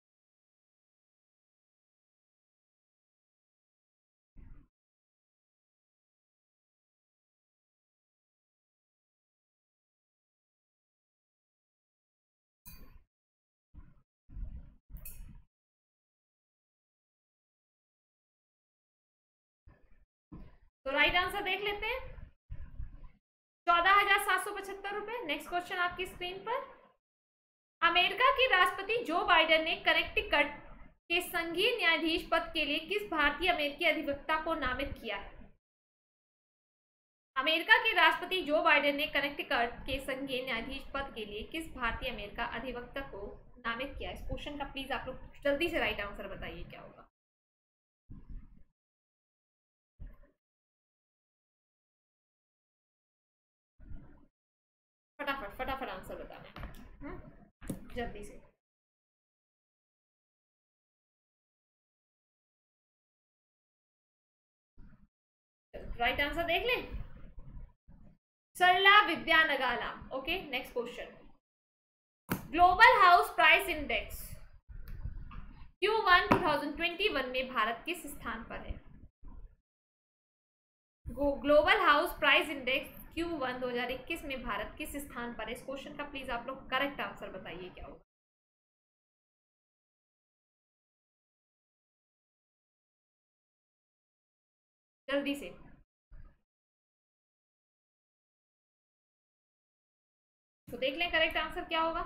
तो राइट आंसर देख लेते हैं, चौदह हजार सात सौ पचहत्तर रुपए। नेक्स्ट क्वेश्चन आपकी स्क्रीन पर। अमेरिका के राष्ट्रपति जो बाइडेन ने कनेक्टिकट के संघीय न्यायाधीश पद के लिए किस भारतीय अमेरिकी अधिवक्ता को नामित किया है? अमेरिका के राष्ट्रपति जो बाइडेन ने कनेक्टिकट के संघीय न्यायाधीश पद के लिए किस भारतीय अमेरिका अधिवक्ता को नामित किया? इस क्वेश्चन का प्लीज आप लोग जल्दी से राइट आंसर बताइए क्या होगा। फटाफट फटाफट आंसर बताना है, जल्दी से। राइट आंसर देख लें, Sarla Vidyanagala. Okay, next question. Global house price index Q one two thousand twenty one में भारत किस स्थान पर है? Global house price index Q one दो हज़ार इक्कीस में भारत किस स्थान पर है? इस क्वेश्चन का प्लीज आप लोग करेक्ट आंसर बताइए क्या होगा। जल्दी से। तो देख लें करेक्ट आंसर क्या होगा।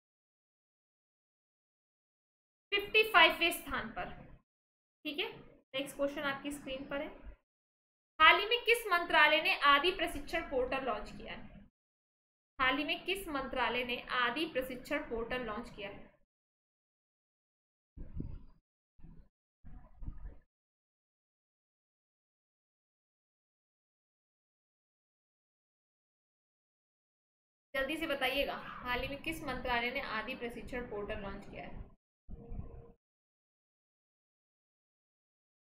पचपनवें स्थान पर। ठीक है, नेक्स्ट क्वेश्चन आपकी स्क्रीन पर है। हाल ही में किस मंत्रालय ने आदि प्रशिक्षण पोर्टल लॉन्च किया है? हाल ही में किस मंत्रालय ने आदि प्रशिक्षण पोर्टल लॉन्च किया है? जल्दी से बताइएगा, हाल ही में किस मंत्रालय ने आदि प्रशिक्षण पोर्टल लॉन्च किया है?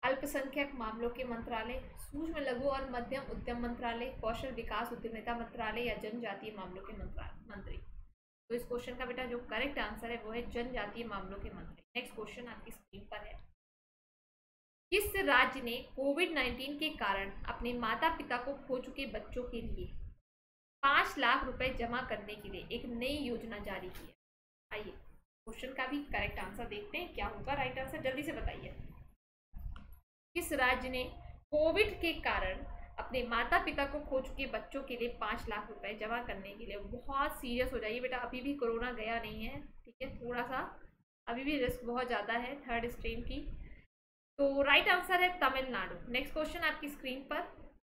अल्पसंख्यक मामलों के मंत्रालय, सूक्ष्म लघु और मध्यम उद्यम मंत्रालय, कौशल विकास उद्यमिता मंत्रालय या जनजातीय मामलों के मंत्री। तो इस क्वेश्चन का बेटा जो करेक्ट आंसर है वो है जनजातीय मामलों के मंत्री। नेक्स्ट क्वेश्चन आपकी स्क्रीन पर है, किस राज्य ने कोविड नाइन्टीन के कारण अपने माता पिता को खो चुके बच्चों के लिए पांच लाख रुपए जमा करने के लिए एक नई योजना जारी की है? आइए क्वेश्चन का भी करेक्ट आंसर देखते हैं, क्या होगा राइट आंसर, जल्दी से बताइए। किस राज्य ने कोविड के कारण अपने माता पिता को खो चुके बच्चों के लिए पांच लाख रुपए जमा करने के लिए, बहुत सीरियस हो जाइए बेटा, अभी भी कोरोना गया नहीं है, ठीक है, थोड़ा सा अभी भी रिस्क बहुत ज़्यादा है थर्ड स्ट्रीम की। तो राइट आंसर है तमिलनाडु। नेक्स्ट क्वेश्चन आपकी स्क्रीन पर,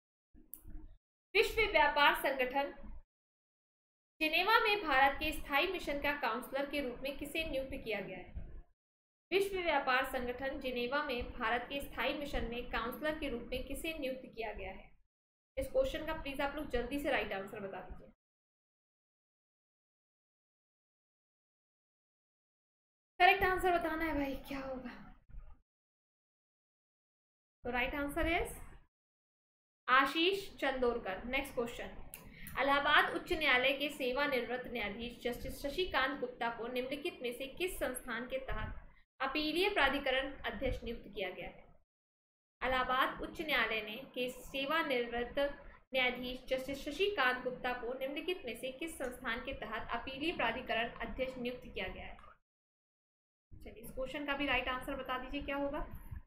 विश्व व्यापार संगठन जिनेवा में भारत के स्थायी मिशन का काउंसलर के रूप में किसे नियुक्त किया गया है? विश्व व्यापार संगठन जिनेवा में भारत के स्थायी मिशन में काउंसलर के रूप में किसे नियुक्त किया गया है? इस क्वेश्चन का प्लीज आप लोग जल्दी से राइट आंसर बता दीजिए। करेक्ट आंसर बताना है भाई, क्या होगा? तो right answer is Ashish Chandorkar. Next question, Allahabad उच्च न्यायालय के सेवानिवृत्त न्यायाधीश जस्टिस शशिकांत गुप्ता को निम्नलिखित में से किस संस्थान के तहत अपीलीय प्राधिकरण अध्यक्ष नियुक्त किया गया है? इलाहाबाद उच्च न्यायालय ने के सेवानिवृत्त न्यायाधीश जस्टिस शशिकांत गुप्ता को निम्नलिखित में से किस संस्थान के तहत अपीलीय प्राधिकरण अध्यक्ष नियुक्त किया गया है? चलिए इस क्वेश्चन का भी राइट आंसर बता दीजिए, क्या होगा?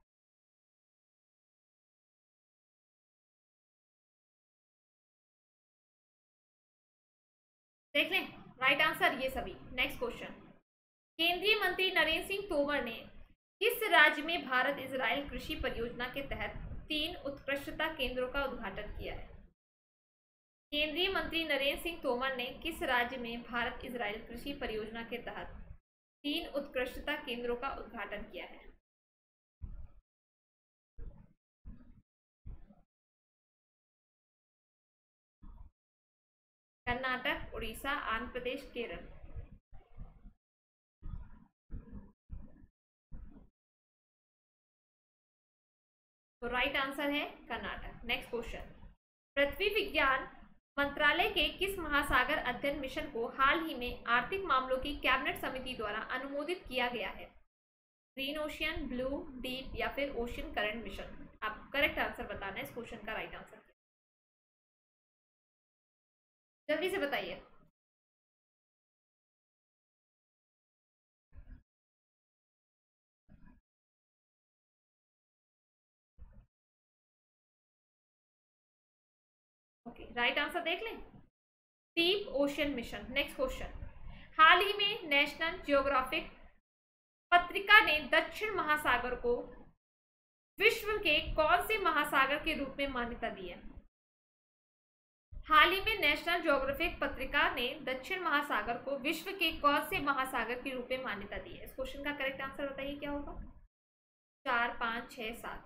देख लें राइट आंसर ये सभी। नेक्स्ट क्वेश्चन, केंद्रीय मंत्री नरेंद्र सिंह तोमर ने किस राज्य में भारत इजराइल कृषि परियोजना के तहत तीन उत्कृष्टता केंद्रों का उद्घाटन किया है? केंद्रीय मंत्री नरेंद्र सिंह तोमर ने किस राज्य में भारत इजराइल कृषि परियोजना के तहत तीन उत्कृष्टता केंद्रों का उद्घाटन किया है? कर्नाटक, उड़ीसा, आंध्र प्रदेश, केरल। तो राइट आंसर है कर्नाटक। नेक्स्ट क्वेश्चन, पृथ्वी विज्ञान मंत्रालय के किस महासागर अध्ययन मिशन को हाल ही में आर्थिक मामलों की कैबिनेट समिति द्वारा अनुमोदित किया गया है? ग्रीन ओशियन, ब्लू, डीप या फिर ओशियन करंट मिशन? आप करेक्ट आंसर बताना है इस क्वेश्चन का राइट आंसर, जल्दी से बताइए। ओके राइट आंसर देख लें, deep ocean mission. Next question, हाल ही में नेशनल जियोग्राफिक पत्रिका ने दक्षिण महासागर को विश्व के कौन से महासागर के रूप में मान्यता दी है? हाल ही में नेशनल ज्योग्राफिक पत्रिका ने दक्षिण महासागर को विश्व के कौन से महासागर के रूप में मान्यता दी है? इस क्वेश्चन का करेक्ट आंसर बताइए, क्या होगा? चार, पाँच, छः, सात।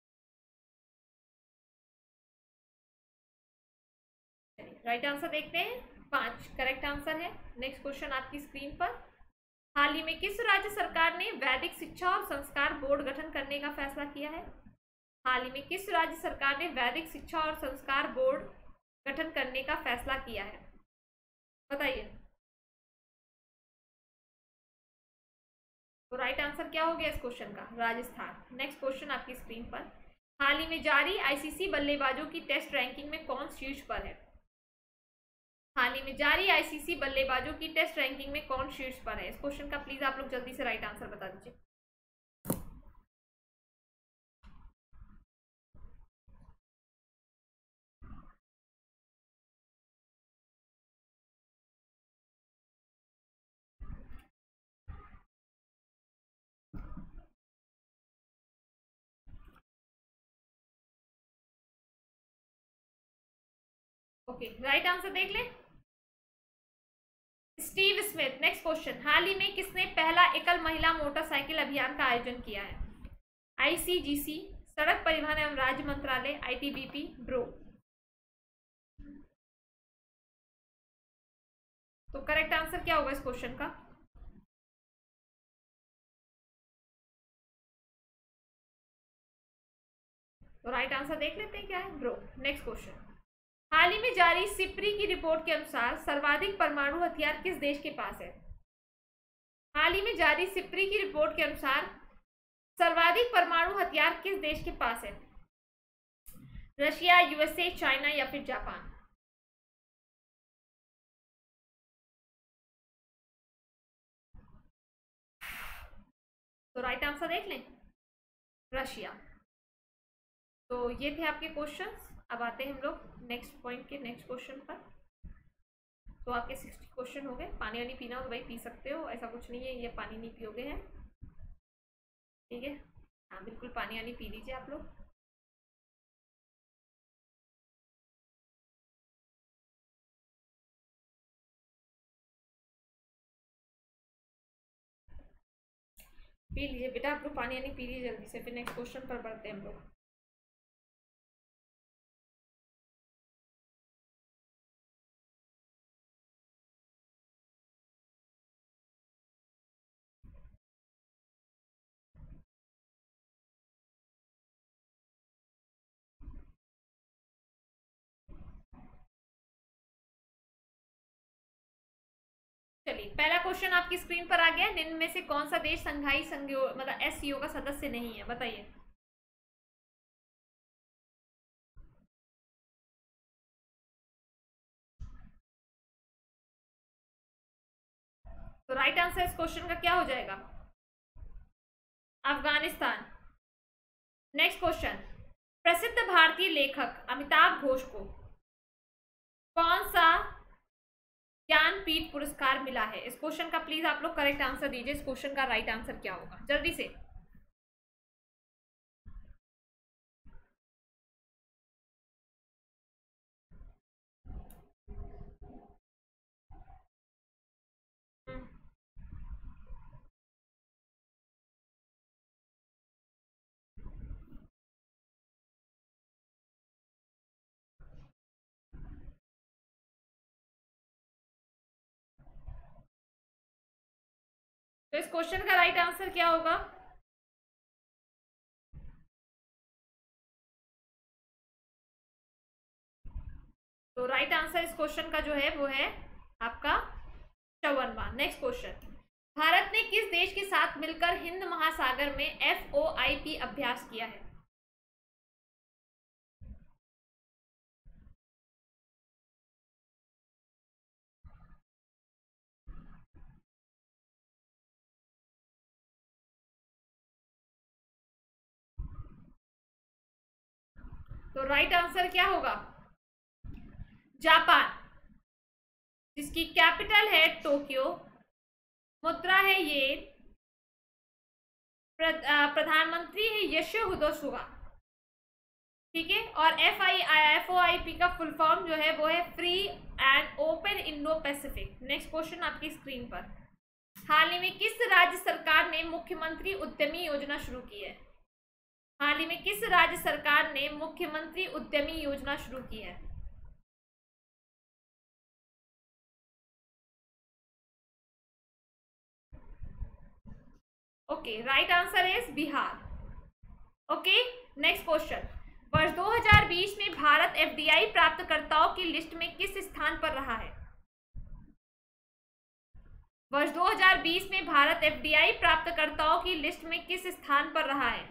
राइट आंसर देखते हैं, पांच करेक्ट आंसर है। नेक्स्ट क्वेश्चन आपकी स्क्रीन पर, हाल ही में किस राज्य सरकार ने वैदिक शिक्षा और संस्कार बोर्ड गठन करने का फैसला किया है? हाल ही में किस राज्य सरकार ने वैदिक शिक्षा और संस्कार बोर्ड गठन करने का फैसला किया है? बताइए। तो राइट आंसर क्या हो गया इस क्वेश्चन का? राजस्थान। नेक्स्ट क्वेश्चन आपकी स्क्रीन पर, हाल ही में जारी आईसीसी बल्लेबाजों की टेस्ट रैंकिंग में कौन शीर्ष पर है? हाल ही में जारी आईसीसी बल्लेबाजों की टेस्ट रैंकिंग में कौन शीर्ष पर है? इस क्वेश्चन का प्लीज आप लोग जल्दी से राइट आंसर बता दीजिए। ओके राइट आंसर देख ले, स्टीव स्मिथ। नेक्स्ट क्वेश्चन, हाल ही में किसने पहला एकल महिला मोटरसाइकिल अभियान का आयोजन किया है? आईसीजीसी, सड़क परिवहन एवं राज्य मंत्रालय, आईटीबीपी, ब्रो। तो करेक्ट आंसर क्या होगा इस क्वेश्चन का? तो राइट आंसर देख लेते हैं क्या है, ब्रो। नेक्स्ट क्वेश्चन, हाल ही में जारी सिप्री की रिपोर्ट के अनुसार सर्वाधिक परमाणु हथियार किस देश के पास है? हाल ही में जारी सिप्री की रिपोर्ट के अनुसार सर्वाधिक परमाणु हथियार किस देश के पास है? रशिया, यूएसए, चाइना या फिर जापान? तो राइट आंसर देख लें, रशिया। तो ये थे आपके क्वेश्चंस। अब आते हैं हम लोग नेक्स्ट पॉइंट के नेक्स्ट क्वेश्चन पर। तो आपके सिक्सटी क्वेश्चन हो गए। पानी वानी पीना हो तो भाई पी सकते हो, ऐसा कुछ नहीं है ये पानी नहीं पियोगे हैं, ठीक है। हाँ बिल्कुल पानी वानी पी लीजिए आप लोग। पी लीजिए बेटा आप लोग, पानी वानी पी लीजिए जल्दी से, फिर नेक्स्ट क्वेश्चन पर बढ़ते हैं हम लोग। चलिए पहला क्वेश्चन आपकी स्क्रीन पर आ गया। निम्न में से कौन सा देश संघाई संघ मतलब एससीओ का सदस्य नहीं है, बताइए। तो राइट आंसर इस क्वेश्चन का क्या हो जाएगा? अफगानिस्तान। नेक्स्ट क्वेश्चन, प्रसिद्ध भारतीय लेखक अमिताभ घोष को कौन सा ज्ञानपीठ पुरस्कार मिला है? इस क्वेश्चन का प्लीज आप लोग करेक्ट आंसर दीजिए। इस क्वेश्चन का राइट आंसर क्या होगा, जल्दी से। तो इस क्वेश्चन का राइट आंसर क्या होगा? तो राइट आंसर इस क्वेश्चन का जो है वो है आपका चौवनवा। नेक्स्ट क्वेश्चन, भारत ने किस देश के साथ मिलकर हिंद महासागर में एफ ओ आई पी अभ्यास किया है? तो राइट आंसर क्या होगा? जापान, जिसकी कैपिटल है टोक्यो, मुद्रा है ये, प्रधानमंत्री है योशिहिदे सुगा, ठीक है। और F I F O I P का फुल फॉर्म जो है वो है free and open Indo Pacific. Next question आपकी स्क्रीन पर, हाल ही में किस राज्य सरकार ने मुख्यमंत्री उद्यमी योजना शुरू की है? हाल ही में किस राज्य सरकार ने मुख्यमंत्री उद्यमी योजना शुरू की है? Okay right answer is Bihar. Okay next question, वर्ष दो हज़ार बीस में भारत एफ डी आई प्राप्तकर्ताओं की लिस्ट में किस स्थान पर रहा है? वर्ष दो हज़ार बीस में भारत एफ डी आई प्राप्तकर्ताओं की लिस्ट में किस स्थान पर रहा है?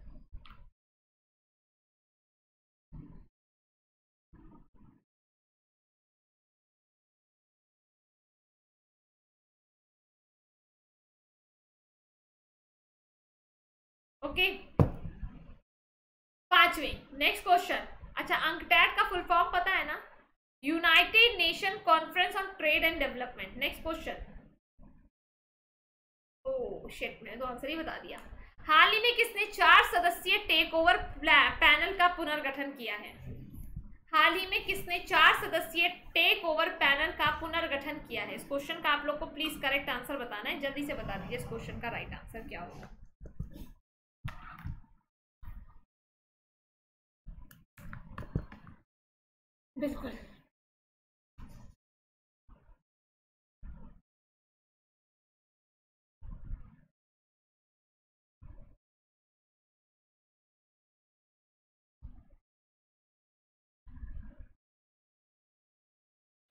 ओके पांचवें नेक्स्ट क्वेश्चन, अच्छा अंकटैड का फुल फॉर्म पता है ना? United Nation Conference on Trade and Development. Next question, oh shit मैंने तो आंसर ही बता दिया। हाल ही में किसने चार सदस्यीय टेक ओवर पैनल का पुनर्गठन किया है? हाल ही में किसने चार सदस्यीय टेक ओवर पैनल का पुनर्गठन किया है? इस क्वेश्चन का आप लोग को प्लीज करेक्ट आंसर बताना है, जल्दी से बता दीजिए इस क्वेश्चन का राइट आंसर क्या होगा। बिल्कुल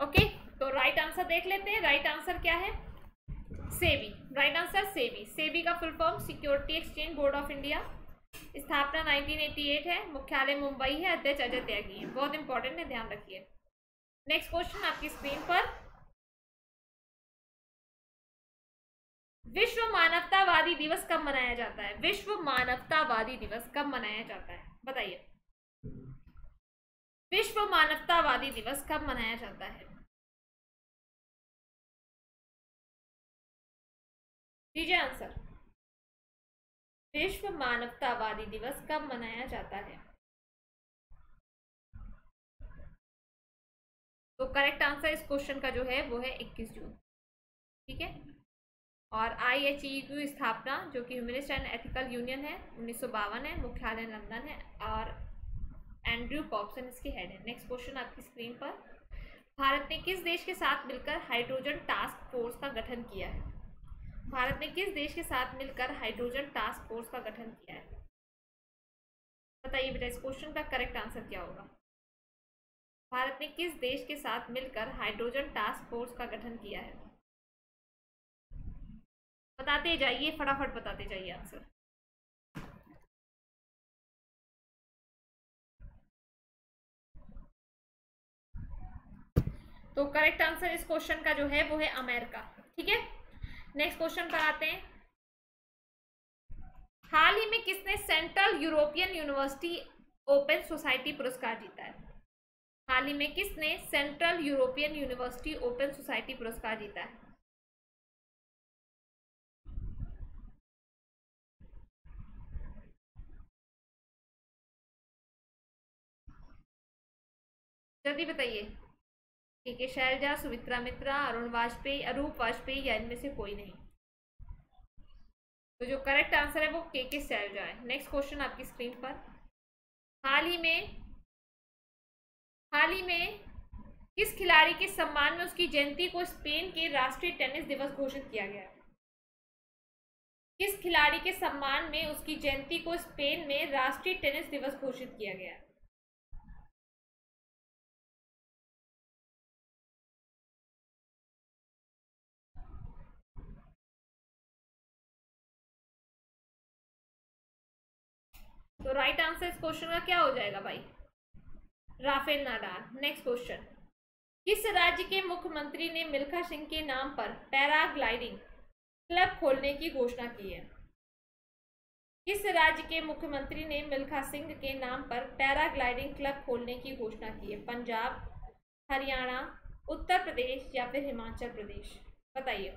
ओके, तो राइट आंसर देख लेते हैं। राइट आंसर क्या है? SEBI. Right answer SEBI. SEBI का full form Security Exchange Board of India. स्थापना नाइनटीन एटी एट है। मुख्यालय मुंबई है। अध्यक्ष अजय त्यागी है। बहुत इंपॉर्टेंट है, ध्यान रखिए। नेक्स्ट क्वेश्चन आपकी स्क्रीन पर, विश्व मानवतावादी दिवस कब मनाया जाता है? विश्व मानवतावादी दिवस कब मनाया जाता है, बताइए। विश्व मानवतावादी दिवस कब मनाया जाता है? दीजिए आंसर। विश्व मानवतावादी दिवस कब मनाया जाता है? तो करेक्ट आंसर इस क्वेश्चन का जो है वो है इक्कीस जून। ठीक है। और आई एच ई की स्थापना, जो कि ह्यूमनिस्ट एंड एथिकल यूनियन है, उन्नीस सौ बावन है। मुख्यालय लंदन है और एंड्रयू पॉप्सन इसके हेड है। नेक्स्ट क्वेश्चन आपकी स्क्रीन पर, भारत ने किस देश के साथ मिलकर हाइड्रोजन टास्क फोर्स का गठन किया है? भारत ने किस देश के साथ मिलकर हाइड्रोजन टास्क फोर्स का गठन किया है? बताइए बेटा, इस क्वेश्चन का करेक्ट आंसर क्या होगा? भारत ने किस देश के साथ मिलकर हाइड्रोजन टास्क फोर्स का गठन किया है? बताते जाइए, फटाफट बताते जाइए आंसर। तो करेक्ट आंसर इस क्वेश्चन का जो है वो है अमेरिका। ठीक है। नेक्स्ट क्वेश्चन पर आते हैं। हाल ही में किसने Central European University Open Society पुरस्कार जीता है? हाल ही में किसने Central European University Open Society पुरस्कार जीता है? जल्दी बताइए। के के शैलजा, सुमित्रा मित्रा, अरुण वाजपेयी, अरूप वाजपेयी या इनमें से कोई नहीं? तो जो करेक्ट आंसर है वो के के शैलजा है। नेक्स्ट क्वेश्चन आपकी स्क्रीन पर, हाल ही में हाल ही में किस खिलाड़ी के सम्मान में उसकी जयंती को स्पेन के राष्ट्रीय टेनिस दिवस घोषित किया गया है? किस खिलाड़ी के सम्मान में उसकी जयंती को स्पेन में राष्ट्रीय टेनिस दिवस घोषित किया गया है? तो राइट आंसर इस क्वेश्चन का क्या हो जाएगा भाई? Rafale Nadal. नेक्स्ट क्वेश्चन, किस राज्य के मुख्यमंत्री ने मिल्खा सिंह के नाम पर पैराग्लाइडिंग क्लब खोलने की घोषणा की है? किस राज्य के मुख्यमंत्री ने मिल्खा सिंह के नाम पर पैराग्लाइडिंग क्लब खोलने की घोषणा की है? पंजाब, हरियाणा, उत्तर प्रदेश या फिर हिमाचल प्रदेश? बताइए।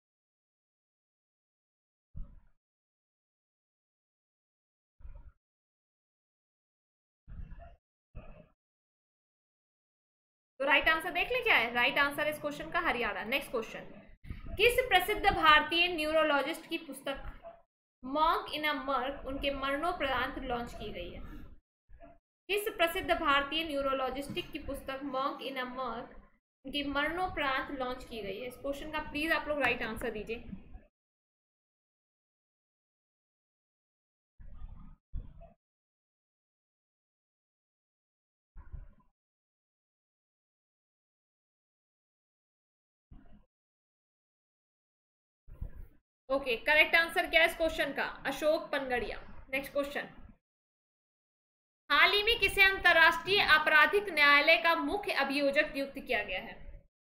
तो राइट आंसर देख ले क्या है? राइट आंसर इस क्वेश्चन का हरियाणा। नेक्स्ट क्वेश्चन, किस प्रसिद्ध भारतीय न्यूरोलॉजिस्ट की पुस्तक मॉन्क इन अ मर्ग उनके मरणोपरांत लॉन्च की गई है? किस प्रसिद्ध भारतीय न्यूरोलॉजिस्ट की पुस्तक मॉन्क इन अ मर्ग उनके मरणोपरांत लॉन्च की गई है? इस क्वेश्चन का प्लीज आप लोग राइट आंसर दीजिए। ओके, करेक्ट आंसर क्या है इस क्वेश्चन का? अशोक पनगड़िया। नेक्स्ट क्वेश्चन, हाल ही में किसे अंतरराष्ट्रीय आपराधिक न्यायालय का मुख्य अभियोजक नियुक्त किया गया है?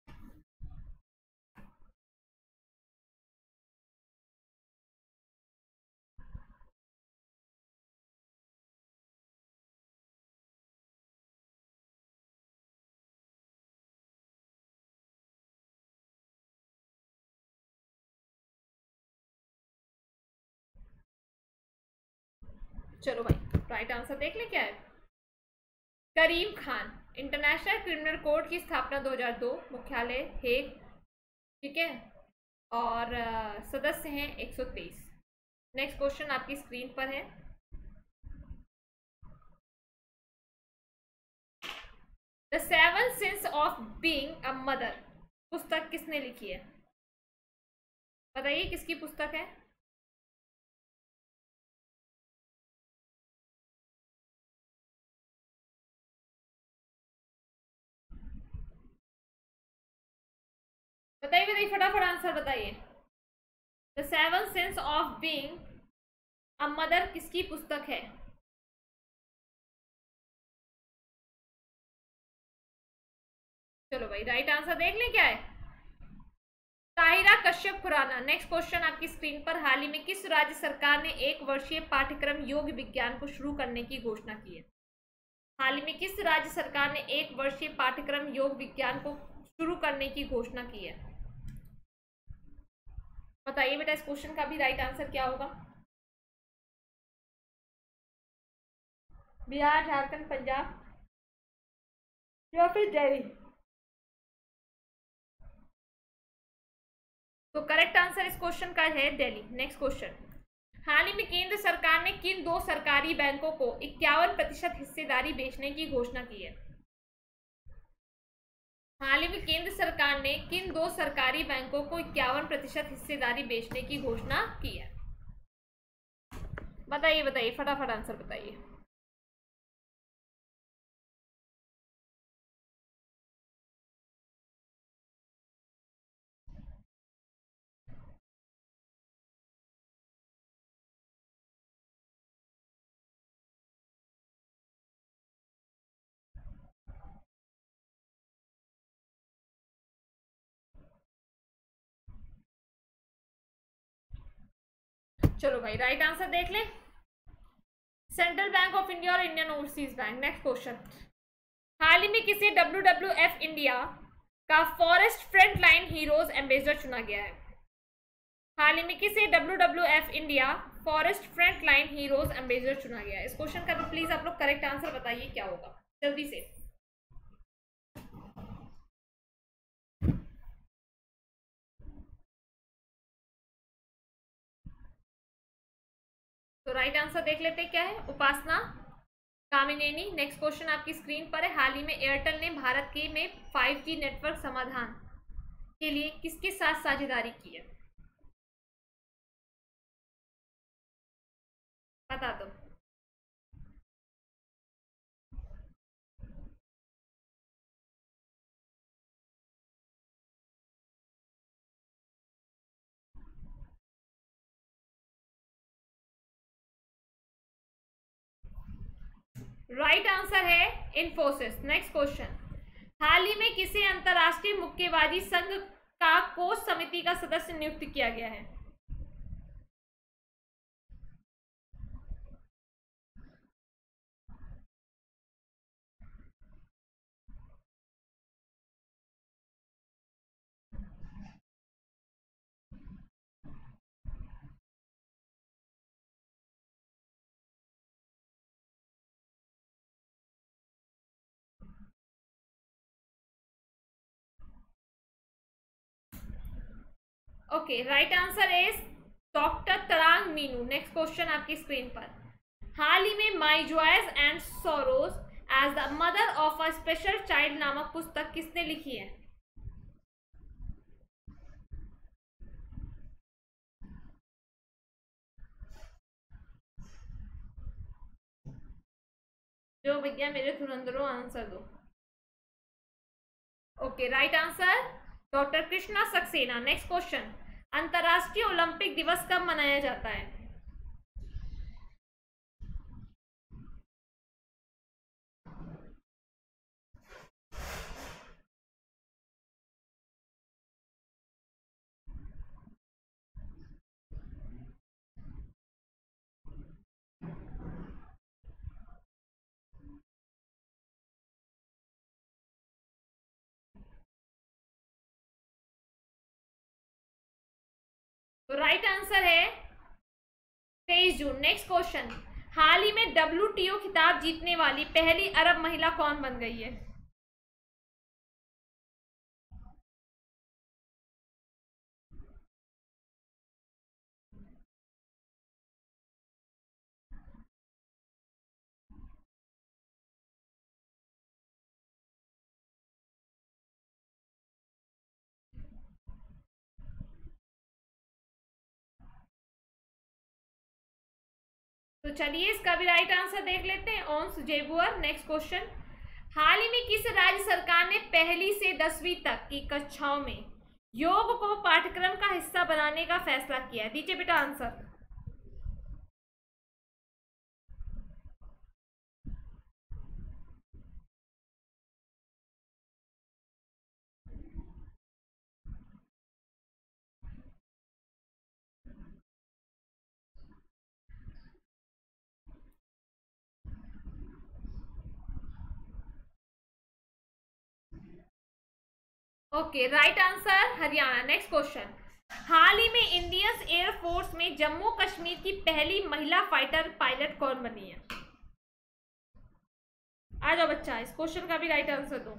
चलो भाई, राइट आंसर देख ले क्या है? Karim Khan. International Criminal Court की स्थापना दो हज़ार दो, मुख्यालय हेग। ठीक है। और अ, सदस्य हैं एक सौ तेईस। नेक्स्ट क्वेश्चन आपकी स्क्रीन पर है, The Seven Sins of Being a Mother पुस्तक किसने लिखी है? बताइए किसकी पुस्तक है? बताइए बताइए फटाफट आंसर बताइए। The Seven Sense of Being a Mother किसकी पुस्तक है? चलो भाई राइट आंसर देख लें क्या है। ताहिरा कश्यप खुराना। नेक्स्ट क्वेश्चन आपकी स्क्रीन पर। हाल ही में किस राज्य सरकार ने एक वर्षीय पाठ्यक्रम योग विज्ञान को शुरू करने की घोषणा की है? हाल ही में किस राज्य सरकार ने एक वर्षीय पाठ्यक्रम योग विज्ञान को शुरू करने की घोषणा की है? बताइए बेटा इस क्वेश्चन का भी राइट आंसर क्या होगा। बिहार, झारखंड, पंजाब या फिर दिल्ली? तो करेक्ट आंसर इस क्वेश्चन का है दिल्ली। Next question. हाल ही में केंद्र सरकार ने किन दो सरकारी बैंकों को इक्यावन प्रतिशत हिस्सेदारी बेचने की घोषणा की है? हाल ही में केंद्र सरकार ने किन दो सरकारी बैंकों को इक्यावन प्रतिशत हिस्सेदारी बेचने की घोषणा की है? बताइए बताइए फटाफट आंसर बताइए। चलो भाई राइट आंसर देख लें। सेंट्रल बैंक ऑफ इंडिया और Indian Overseas Bank. Next question. हाल ही में किसे डब्ल्यू डब्ल्यू एफ इंडिया का forest front line heroes ambassador चुना गया है? हाल ही में किसे W W F India forest front line heroes ambassador चुना गया है? इस क्वेश्चन का भी प्लीज आप लोग करेक्ट आंसर बताइए क्या होगा जल्दी से। तो राइट आंसर देख लेते हैं क्या है। उपासना कामिनेनी। नेक्स्ट क्वेश्चन आपकी स्क्रीन पर है। हाल ही में एयरटेल ने भारत के में फाइव जी नेटवर्क समाधान के लिए किसके साथ साझेदारी की है? बता दो। राइट आंसर है इन्फोसिस। Next question. हाल ही में किसे अंतरराष्ट्रीय मुक्केबाजी संघ का कोष समिति का सदस्य नियुक्त किया गया है? Okay right answer is doctor Tarang Meenu. Next question आपकी स्क्रीन पर। हाल ही में My Joys and Sorrows as the Mother of a Special Child नामक पुस्तक किसने लिखी है? जो भैया मेरे धुरंधरों आंसर दो। Okay right answer doctor Krishna Saxena. Next question. अंतर्राष्ट्रीय ओलंपिक दिवस कब मनाया जाता है? तो राइट आंसर है तेईस जून। Next question. हाल ही में डब्ल्यूटीओ खिताब जीतने वाली पहली अरब महिला कौन बन गई है? तो चलिए इसका भी राइट आंसर देख लेते हैं। ओंस जेबुअर। Next question. हाल ही में किस राज्य सरकार ने पहली से दसवीं तक की कक्षाओं में योग को पाठ्यक्रम का हिस्सा बनाने का फैसला किया? दीजिए बेटा answer. Okay, right answer Haryana. Next question, हाल ही में इंडियन एयरफोर्स में जम्मू कश्मीर की पहली महिला फाइटर पायलट कौन बनी है? आ जाओ बच्चा, इस क्वेश्चन का भी राइट आंसर दो।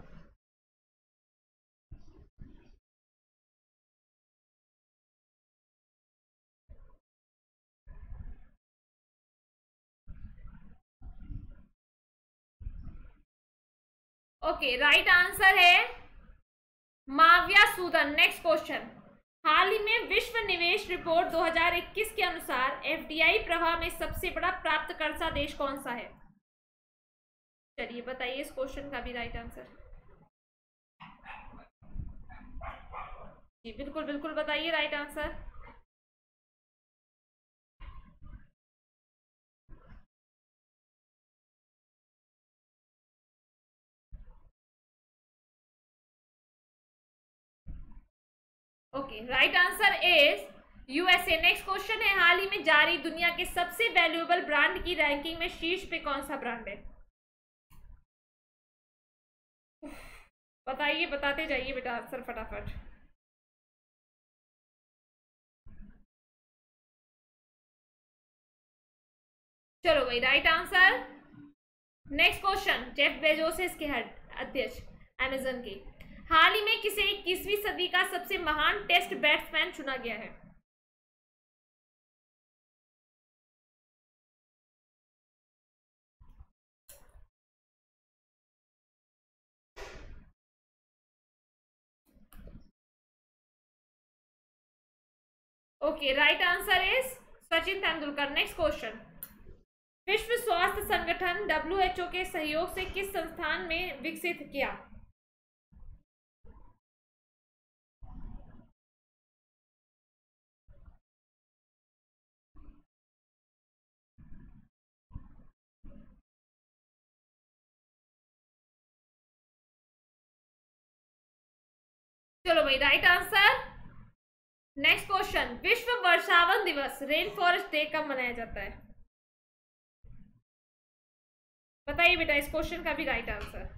ओके, राइट आंसर है माव्या सूदन। नेक्स्ट क्वेश्चन, हाल ही में विश्व निवेश रिपोर्ट दो हज़ार इक्कीस के अनुसार एफडीआई प्रवाह में सबसे बड़ा प्राप्तकर्ता देश कौन सा है? चलिए बताइए इस क्वेश्चन का भी राइट आंसर। जी बिल्कुल बिल्कुल बताइए right answer. Okay, right answer is USA. Next question है, हाल ही में जारी दुनिया के सबसे वैल्यूएबल ब्रांड की रैंकिंग में शीर्ष पे कौन सा ब्रांड है? बताइए, बताते जाइए बेटा आंसर फटाफट। चलो भाई, right answer. Next question, Jeff Bezos के हेड अध्यक्ष अमेजन के, हाल ही में किसे इक्कीसवीं सदी का सबसे महान टेस्ट बैट्समैन चुना गया है? Okay, right answer is Sachin Tendulkar. Next question, विश्व स्वास्थ्य संगठन डब्ल्यू एच ओ के सहयोग से किस संस्थान में विकसित किया? चलो भाई, राइट आंसर। नेक्स्ट क्वेश्चन, विश्व वर्षावन दिवस रेन फॉरेस्ट डे कब मनाया जाता है? बताइए बेटा इस क्वेश्चन का भी right answer.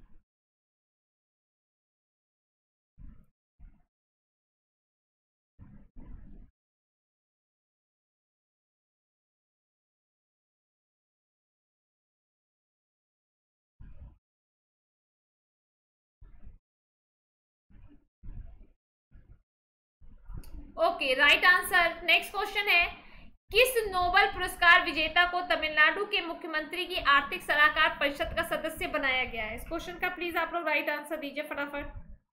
Okay, right answer. Next question है, किस नोबेल पुरस्कार विजेता को तमिलनाडु के मुख्यमंत्री की आर्थिक सलाहकार परिषद का सदस्य बनाया गया है? इस क्वेश्चन का प्लीज आप लोग राइट आंसर दीजिए फटाफट।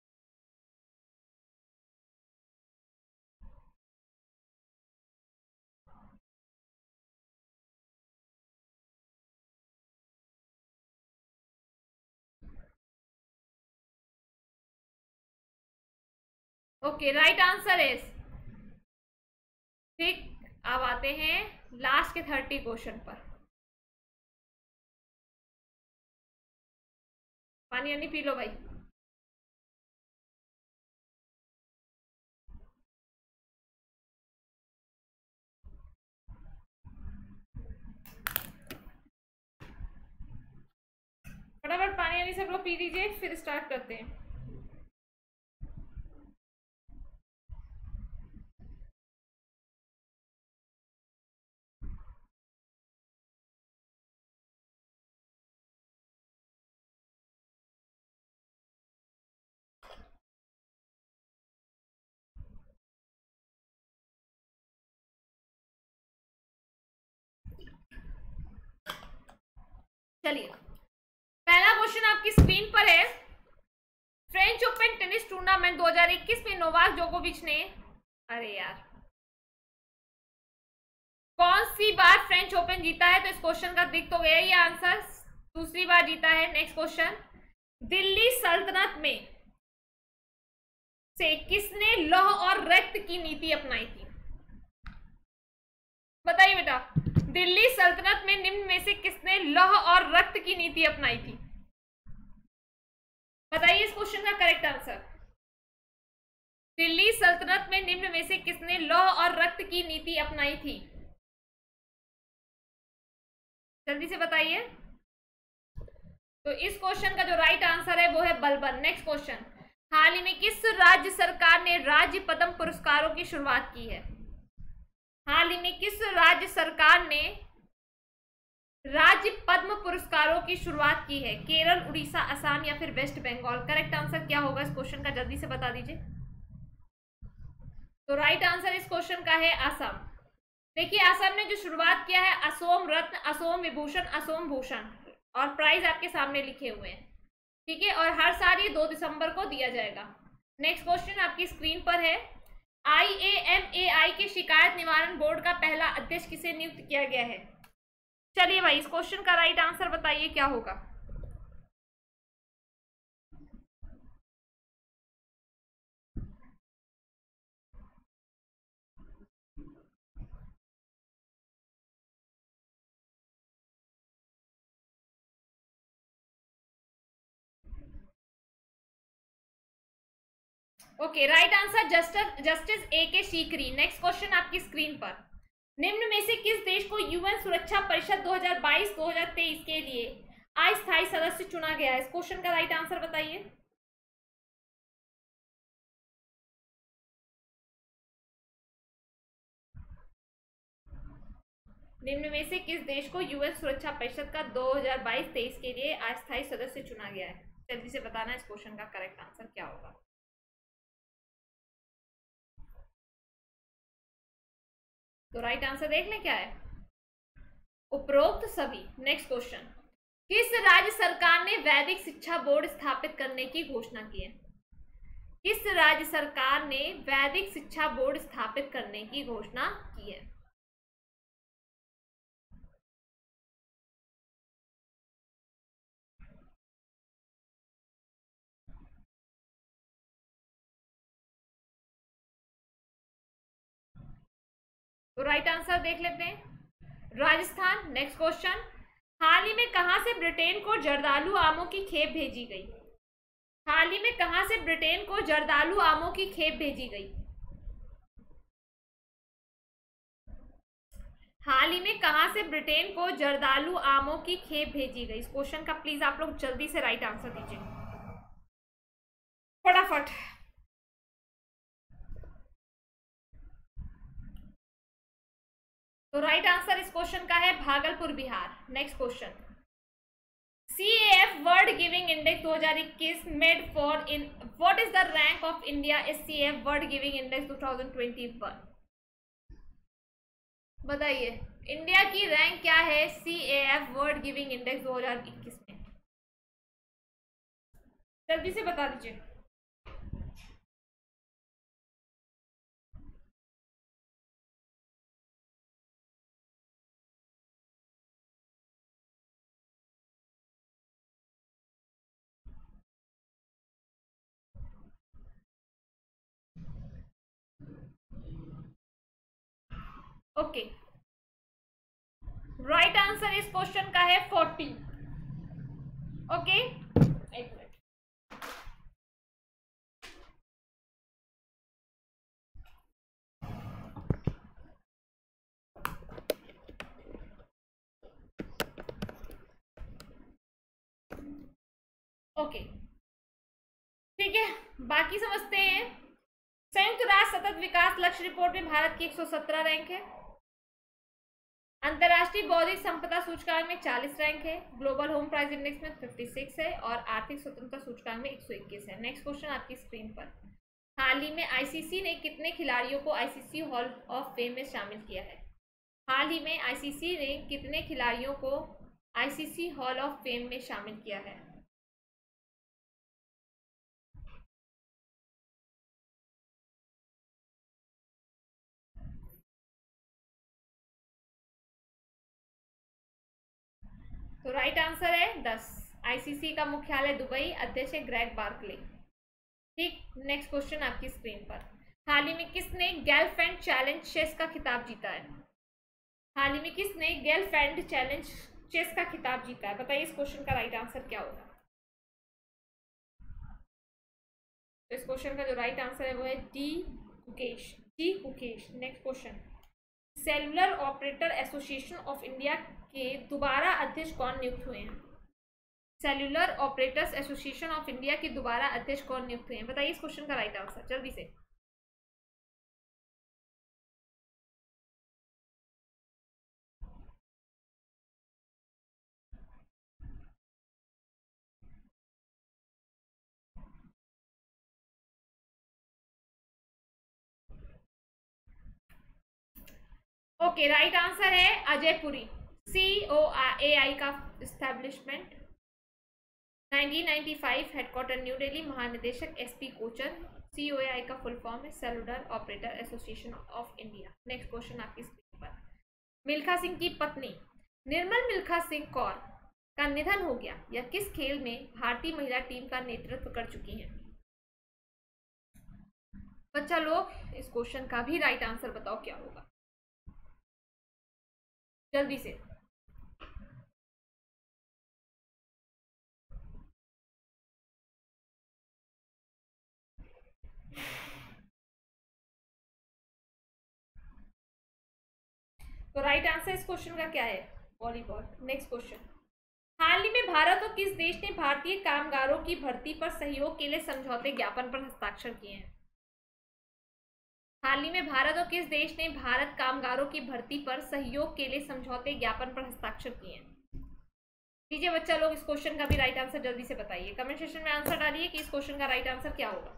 ओके, राइट आंसर इज ठीक। अब आते हैं लास्ट के थर्टी क्वेश्चन पर। पानी यानी पी लो भाई। फटाफट पानी यानी सब लोग पी लीजिए, फिर स्टार्ट करते हैं। चलिए, पहला क्वेश्चन आपकी स्क्रीन पर है। फ्रेंच ओपन टेनिस टूर्नामेंट दो हज़ार इक्कीस में नोवाक जोकोविच ने, अरे यार, कौन सी बार फ्रेंच ओपन जीता है? तो इस क्वेश्चन का दिख तो गया ये आंसर, दूसरी बार जीता है। नेक्स्ट क्वेश्चन, दिल्ली सल्तनत में से किसने लौह और रक्त की नीति अपनाई थी? बताइए बेटा, दिल्ली सल्तनत में निम्न में से किसने लौह और रक्त की नीति अपनाई थी? बताइए इस क्वेश्चन का करेक्ट आंसर। दिल्ली सल्तनत में निम्न में से किसने लौह और रक्त की नीति अपनाई थी? जल्दी से बताइए। तो इस क्वेश्चन का जो राइट आंसर है वो है बलबन। नेक्स्ट क्वेश्चन, हाल ही में किस राज्य सरकार ने राज्य पद्म पुरस्कारों की शुरुआत की है? हाल ही में किस राज्य सरकार ने राज्य पद्म पुरस्कारों की शुरुआत की है? केरल, उड़ीसा, असम या फिर वेस्ट बंगाल? करेक्ट आंसर क्या होगा इस क्वेश्चन का, जल्दी से बता दीजिए। तो राइट आंसर इस क्वेश्चन का है असम। देखिए असम ने जो शुरुआत किया है असोम रत्न, असोम विभूषण, असोम भूषण, और प्राइज आपके सामने लिखे हुए हैं, ठीक है। और हर साल ये दो दिसंबर को दिया जाएगा। नेक्स्ट क्वेश्चन आपकी स्क्रीन पर है, आई ए एम ए आई के शिकायत निवारण बोर्ड का पहला अध्यक्ष किसे नियुक्त किया गया है? चलिए भाई इस क्वेश्चन का राइट आंसर बताइए क्या होगा। Okay, right answer justice justice A K Sikri. Next question आपकी स्क्रीन पर, निम्न में से किस देश को यूएन सुरक्षा परिषद दो हज़ार बाईस दो हज़ार तेईस के लिए अस्थायी सदस्य चुना गया है? इस क्वेश्चन का राइट आंसर बताइए। निम्न में से किस देश को यूएन सुरक्षा परिषद का दो हज़ार बाईस तेईस के लिए अस्थायी सदस्य चुना गया है? जल्दी से बताना इस क्वेश्चन का करेक्ट आंसर क्या होगा। तो राइट आंसर देख लें क्या है, उपरोक्त सभी। नेक्स्ट क्वेश्चन, किस राज्य सरकार ने वैदिक शिक्षा बोर्ड स्थापित करने की घोषणा की है? किस राज्य सरकार ने वैदिक शिक्षा बोर्ड स्थापित करने की घोषणा की है? तो राइट आंसर देख लेते हैं, राजस्थान। नेक्स्ट क्वेश्चन, हाल ही में कहां से ब्रिटेन को जर्दालू आमों की खेप भेजी गई? हाल ही में कहां से ब्रिटेन को जर्दालू आमों की खेप भेजी गई? हाल ही में कहां से ब्रिटेन को जर्दालू आमों की खेप भेजी गई? इस क्वेश्चन का प्लीज आप लोग जल्दी से राइट आंसर दीजिए फटाफट। तो राइट आंसर इस क्वेश्चन का है Bhagalpur, Bihar. Next question, C A F World Giving Index दो हज़ार इक्कीस made for in what is the rank of India इस C A F World Giving Index दो हज़ार इक्कीस? बताइए इंडिया की रैंक क्या है C A F World Giving Index दो हज़ार इक्कीस में? जल्दी से बता दीजिए। ओके, राइट आंसर इस क्वेश्चन का है फोर्टी। ओके, एक मिनट। ओके ठीक है, बाकी समझते हैं। संयुक्त राष्ट्र सतत विकास लक्ष्य रिपोर्ट में भारत की एक सौ सत्रह रैंक है, अंतर्राष्ट्रीय बौद्धिक संपदा सूचकांक में चालीस रैंक है, ग्लोबल होम प्राइस इंडेक्स में छप्पन है और आर्थिक स्वतंत्रता सूचकांक में एक सौ इक्कीस है। नेक्स्ट क्वेश्चन आपकी स्क्रीन पर, हाल ही में आई सी सी ने कितने खिलाड़ियों को I C C Hall of Fame में शामिल किया है? हाल ही में आई सी सी ने कितने खिलाड़ियों को I C C Hall of Fame में शामिल किया है? तो राइट आंसर है दस। आई सी सी का मुख्यालय दुबई, अध्यक्ष है ग्रेग बार्कले। ठीक, नेक्स्ट क्वेश्चन आपकी स्क्रीन पर। हाल ही में किसने गेलफैंड चैलेंज चेस का खिताब जीता है? हाल ही में किसने गेलफैंड चैलेंज चेस का खिताब जीता है? बताइए इस क्वेश्चन का राइट आंसर क्या होगा। तो इस क्वेश्चन का जो राइट आंसर है वो है D Gukesh, D Gukesh. Next question, cellular operator association of India के दोबारा अध्यक्ष कौन नियुक्त हुए हैं? Cellular operators association of India के दोबारा अध्यक्ष कौन नियुक्त हुए हैं? बताइए इस क्वेश्चन का राइट आंसर जल्दी से। ओके, राइट आंसर है अजय पुरी। सी ओ ए आई का establishment nineteen ninety five, headquarter New Delhi, महानिदेशक S P Kochhar. C O A I का फुल फॉर्म है cellular operator association of India. Next question आपकी स्क्रीन पर, मिल्खा सिंह की पत्नी निर्मल मिल्खा सिंह कौर का निधन हो गया, यह किस खेल में भारतीय महिला टीम का नेतृत्व कर चुकी हैं? बच्चा लोग इस क्वेश्चन का भी राइट आंसर बताओ क्या होगा जल्दी से। तो राइट आंसर इस क्वेश्चन का क्या है? वॉलीबॉल। नेक्स्ट क्वेश्चन, हाल ही में भारत और किस देश ने भारतीय कामगारों की भर्ती पर सहयोग के लिए समझौते ज्ञापन पर हस्ताक्षर किए हैं? हाल ही में भारत और किस देश ने भारत कामगारों की भर्ती पर सहयोग के लिए समझौते ज्ञापन पर हस्ताक्षर किए हैं? दीजिए बच्चा लोग इस क्वेश्चन का भी राइट आंसर जल्दी से बताइए, कमेंट सेक्शन में आंसर डालिए कि इस क्वेश्चन का राइट आंसर क्या होगा।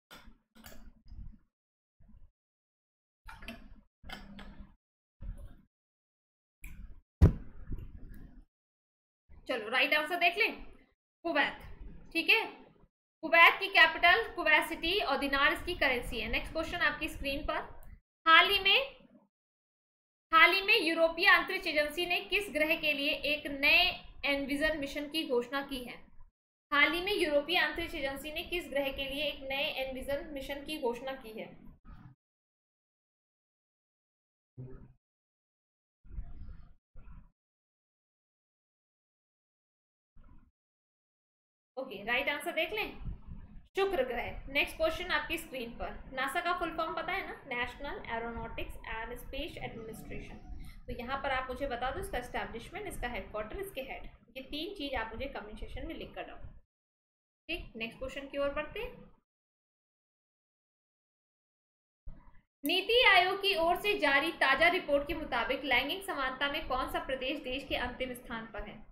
चलो राइट आंसर देख लें, कुवैत। ठीक है, कुवैत की कैपिटल कुवैत सिटी और दिनार इसकी करेंसी है। नेक्स्ट क्वेश्चन आपकी स्क्रीन पर, हाल ही में हाल ही में यूरोपीय अंतरिक्ष एजेंसी ने किस ग्रह के लिए एक नए एनविजन मिशन की घोषणा की है? हाल ही में यूरोपीय अंतरिक्ष एजेंसी ने किस ग्रह के लिए एक नए एनविजन मिशन की घोषणा की है? ओके, राइट आंसर देख लें, शुक्र ग्रह। नेक्स्ट क्वेश्चन आपकी स्क्रीन पर, नासा का फुल फॉर्म पता है ना, National Aeronautics and Space Administration. तो यहाँ पर आप मुझे बता दो इसका एस्टैब्लिशमेंट, इसका हेडक्वार्टर, इसके हेड, ये तीन चीज आप मुझे कमेंट सेक्शन में लिख कर दो। ठीक, नेक्स्ट क्वेश्चन की ओर बढ़ते हैं। नीति आयोग की ओर से जारी ताजा रिपोर्ट के मुताबिक लैंगिक समानता में कौन सा प्रदेश देश के अंतिम स्थान पर है?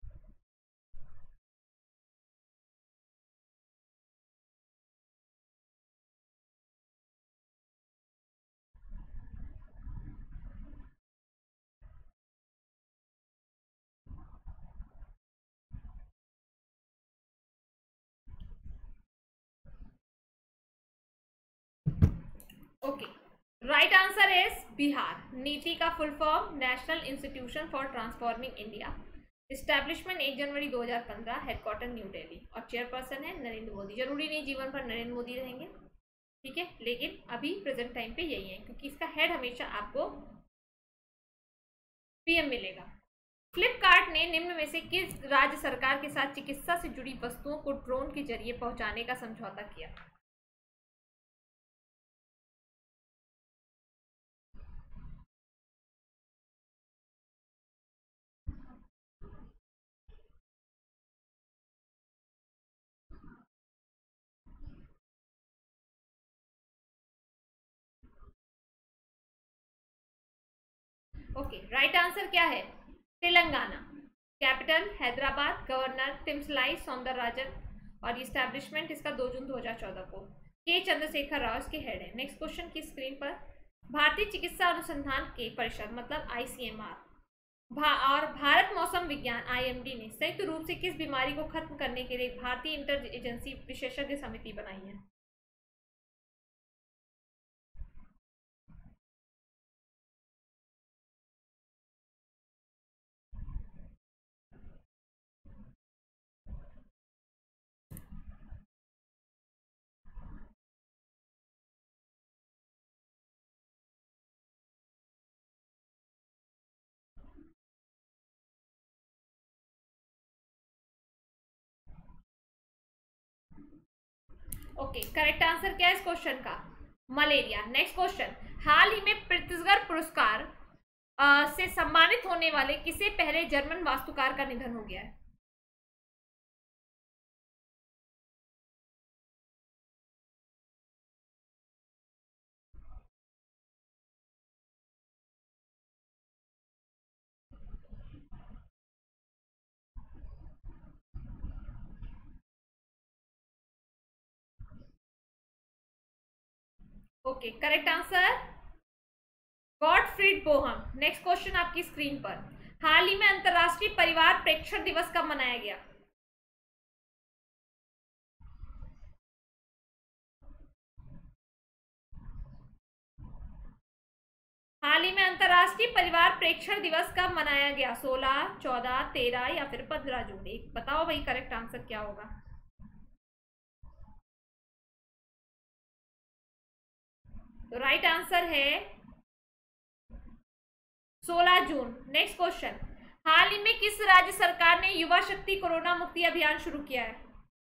Okay, right answer is Bihar. NITI का full form National Institution for Transforming India, establishment एक जनवरी दो हज़ार पंद्रह, हेडक्वार्टर न्यू दिल्ली, और चेयरपर्सन है नरेंद्र मोदी। जरूरी नहीं जीवन भर नरेंद्र मोदी रहेंगे, ठीक है, लेकिन अभी प्रेजेंट टाइम पे यही है क्योंकि इसका हेड हमेशा आपको पीएम मिलेगा। फ्लिपकार्ट ने निम्न में से किस राज्य सरकार के साथ चिकित्सा से जुड़ी वस्तुओं को ड्रोन के जरिए पहुंचाने का समझौता किया? ओके, राइट आंसर क्या है? तेलंगाना। कैपिटल हैदराबाद, गवर्नर तिमसलाई सौंदरराजन, और इस्टेब्लिशमेंट इसका दो जून दो हज़ार चौदह को। के चंद्रशेखर राव इसके हेड है। नेक्स्ट क्वेश्चन की स्क्रीन पर, भारतीय चिकित्सा अनुसंधान के परिषद मतलब आईसीएमआर भा, और भारत मौसम विज्ञान आईएमडी ने संयुक्त रूप से किस बीमारी को खत्म करने के लिए भारतीय इंटर एजेंसी विशेषज्ञ समिति बनाई है? ओके, करेक्ट आंसर क्या है इस क्वेश्चन का? मलेरिया। नेक्स्ट क्वेश्चन, हाल ही में प्रित्जकर पुरस्कार अ, से सम्मानित होने वाले किसे पहले जर्मन वास्तुकार का निधन हो गया है? Okay, correct answer Gottfried Bohm. Next question आपकी स्क्रीन पर, हाल ही में अंतरराष्ट्रीय परिवार प्रेक्षण दिवस कब मनाया गया? हाल ही में अंतरराष्ट्रीय परिवार प्रेक्षण दिवस कब मनाया गया? सोलह, चौदह, तेरह या फिर पंद्रह जून? एक बताओ भाई, करेक्ट आंसर क्या होगा? तो राइट आंसर है सोलह जून। नेक्स्ट क्वेश्चन, हाल ही में किस राज्य सरकार ने युवा शक्ति कोरोना मुक्ति अभियान शुरू किया है?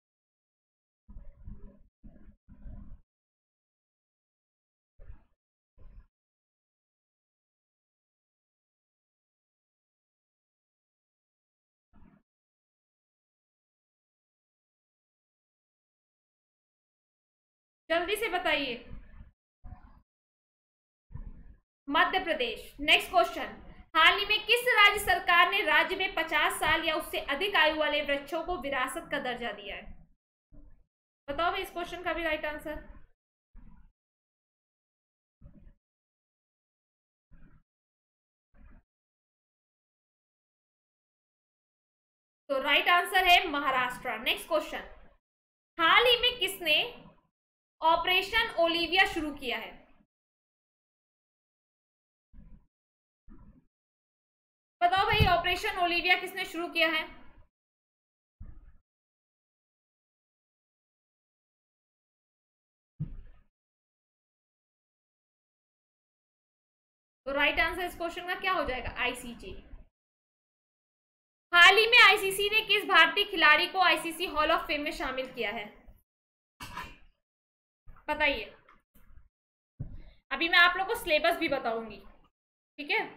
जल्दी से बताइए। मध्य प्रदेश। नेक्स्ट क्वेश्चन, हाल ही में किस राज्य सरकार ने राज्य में पचास साल या उससे अधिक आयु वाले वृक्षों को विरासत का दर्जा दिया है? बताओ भाई इस क्वेश्चन का भी राइट आंसर। तो राइट आंसर है महाराष्ट्र। नेक्स्ट क्वेश्चन, हाल ही में किसने ऑपरेशन ओलिविया शुरू किया है? बताओ भाई ऑपरेशन ओलिविया किसने शुरू किया है? तो राइट आंसर इस क्वेश्चन का क्या हो जाएगा? आईसीजे। हाल ही में आईसीसी ने किस भारतीय खिलाड़ी को आईसीसी हॉल ऑफ फेम में शामिल किया है? बताइए। अभी मैं आप लोग को सिलेबस भी बताऊंगी, ठीक है?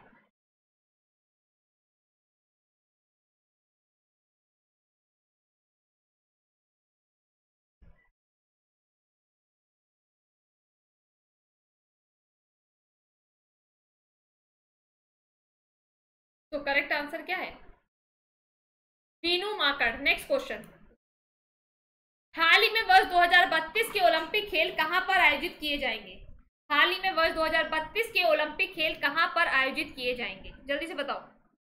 तो करेक्ट आंसर क्या है? वीनू माकड़। नेक्स्ट क्वेश्चन, हाल ही में वर्ष दो हज़ार बत्तीस के ओलंपिक खेल कहां पर आयोजित किए जाएंगे? हाल ही में वर्ष दो हज़ार बत्तीस के ओलंपिक खेल कहां पर आयोजित किए जाएंगे? जल्दी से बताओ।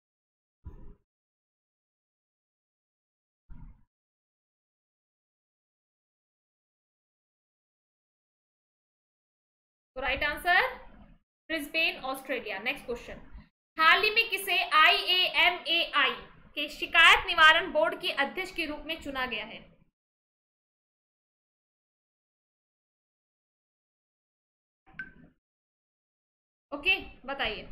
तो right answer Brisbane, Australia. Next question, हाल ही में किसे आई ए एम ए आई के शिकायत निवारण बोर्ड के अध्यक्ष के रूप में चुना गया है? ओके, बताइए।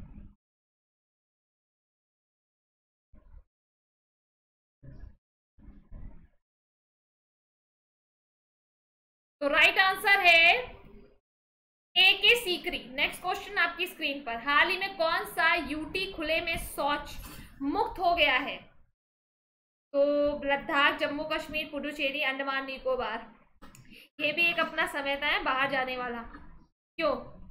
तो राइट आंसर है A K Sikri. Next question आपकी स्क्रीन पर, हाल ही में कौन सा यूटी खुले में शौच मुक्त हो गया है? तो लद्दाख, जम्मू कश्मीर, पुडुचेरी, अंडमान निकोबार। ये भी एक अपना समय था है बाहर जाने वाला। क्यों?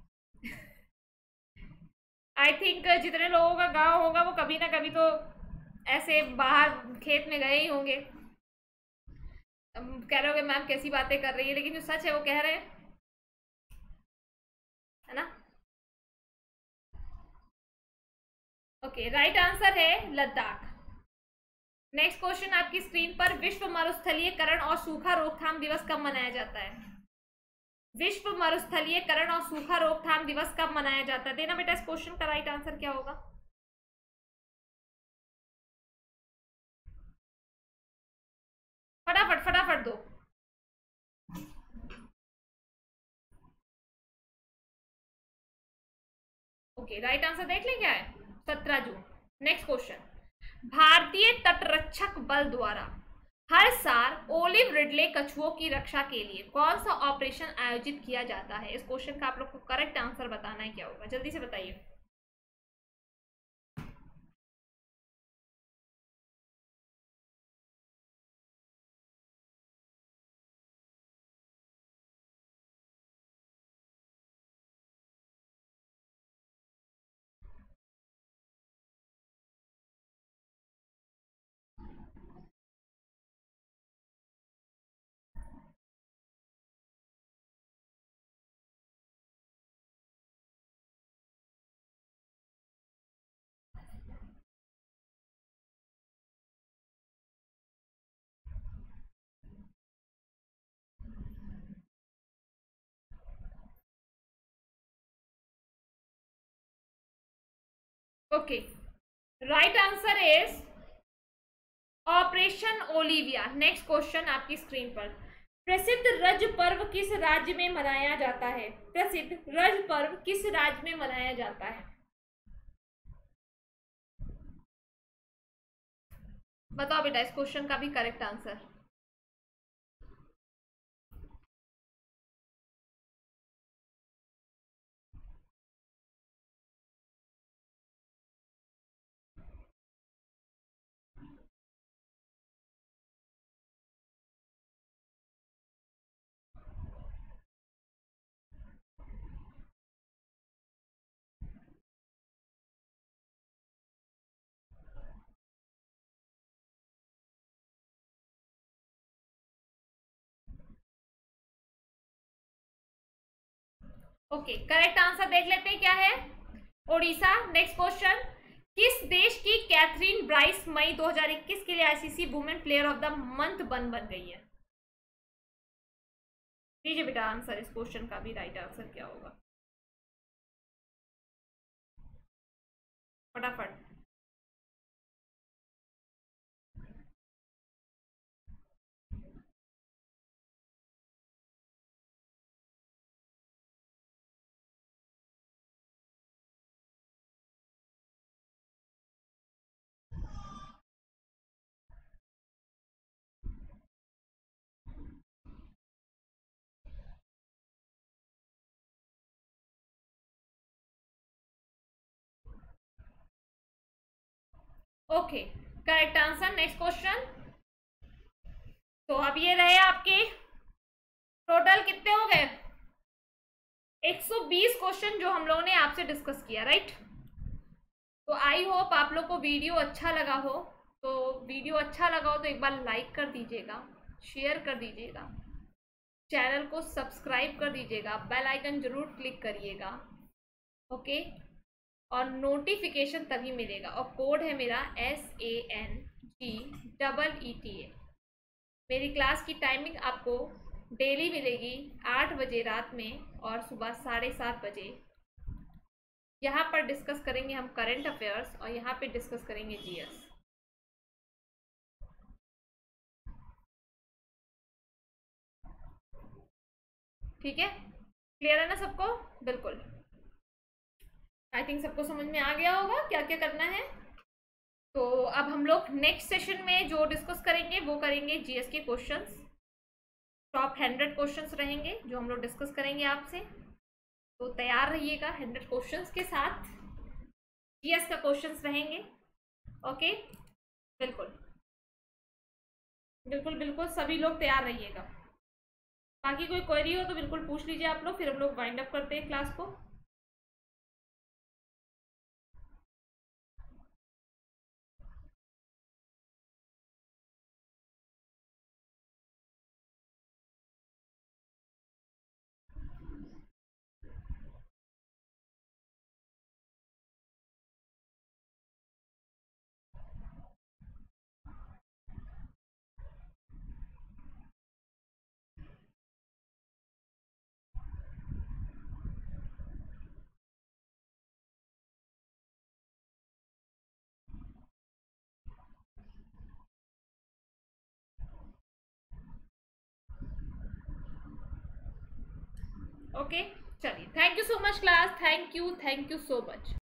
आई थिंक जितने लोगों का गांव होगा वो कभी ना कभी तो ऐसे बाहर खेत में गए ही होंगे। कह रहे होगे मैम कैसी बातें कर रही है, लेकिन जो सच है वो कह रहे हैं, है ना? ओके, राइट आंसर है लद्दाख। नेक्स्ट क्वेश्चन आपकी स्क्रीन पर, विश्व मरुस्थलीयकरण और सूखा रोकथाम दिवस कब मनाया जाता है? विश्व मरुस्थलीयकरण और सूखा रोकथाम दिवस कब मनाया जाता है? देना बेटा इस क्वेश्चन का राइट आंसर क्या होगा? फटाफट फटाफट दो। ओके, राइट आंसर देख लें क्या है? सत्रह जून। नेक्स्ट क्वेश्चन, भारतीय तटरक्षक बल द्वारा हर साल ओलिव रिडले कछुओं की रक्षा के लिए कौन सा ऑपरेशन आयोजित किया जाता है? इस क्वेश्चन का आप लोग को करेक्ट आंसर बताना है, क्या होगा जल्दी से बताइए। Okay, right answer is operation Olivia. Next question आपकी स्क्रीन पर। प्रसिद्ध रज पर्व किस राज्य में मनाया जाता है? प्रसिद्ध रज पर्व किस राज्य में मनाया जाता है? बताओ बेटा इस क्वेश्चन का भी correct answer. Okay, correct answer देख लेते हैं क्या है। ओडिशा। Next question. किस देश की कैथरीन ब्राइस मई दो हज़ार इक्कीस के लिए ICC women player of the month बन बन गई है? दीजिए बेटा आंसर, इस क्वेश्चन का भी राइट आंसर क्या होगा फटाफट। Okay, correct answer. Next question. तो अब ये रहे आपके टोटल कितने हो गए? एक सौ बीस क्वेश्चन जो हम लोगों ने आपसे डिस्कस किया, राइट। तो आई होप आप लोग को वीडियो अच्छा लगा हो। तो वीडियो अच्छा लगा हो तो एक बार लाइक कर दीजिएगा, शेयर कर दीजिएगा, चैनल को सब्सक्राइब कर दीजिएगा, बेल आइकन जरूर क्लिक करिएगा, ओके। और नोटिफिकेशन तभी मिलेगा, और कोड है मेरा S A N G double E T A. मेरी क्लास की टाइमिंग आपको डेली मिलेगी आठ बजे रात में और सुबह साढ़े सात बजे। यहाँ पर डिस्कस करेंगे हम करंट अफेयर्स और यहाँ पे डिस्कस करेंगे जीएस। ठीक है, क्लियर है ना सबको? बिल्कुल, आई थिंक सबको समझ में आ गया होगा क्या क्या करना है। तो अब हम लोग नेक्स्ट सेशन में जो डिस्कस करेंगे वो करेंगे जीएस के क्वेश्चंस। टॉप हंड्रेड क्वेश्चंस रहेंगे जो हम लोग डिस्कस करेंगे आपसे। तो तैयार रहिएगा, हंड्रेड क्वेश्चंस के साथ जीएस का क्वेश्चंस रहेंगे, ओके। बिल्कुल बिल्कुल बिल्कुल सभी लोग तैयार रहिएगा। बाकी कोई क्वेरी हो तो बिल्कुल पूछ लीजिए आप लोग, फिर हम लोग वाइंड अप करते हैं क्लास को। ओके, चलिए, thank you so much class, thank you thank you so much.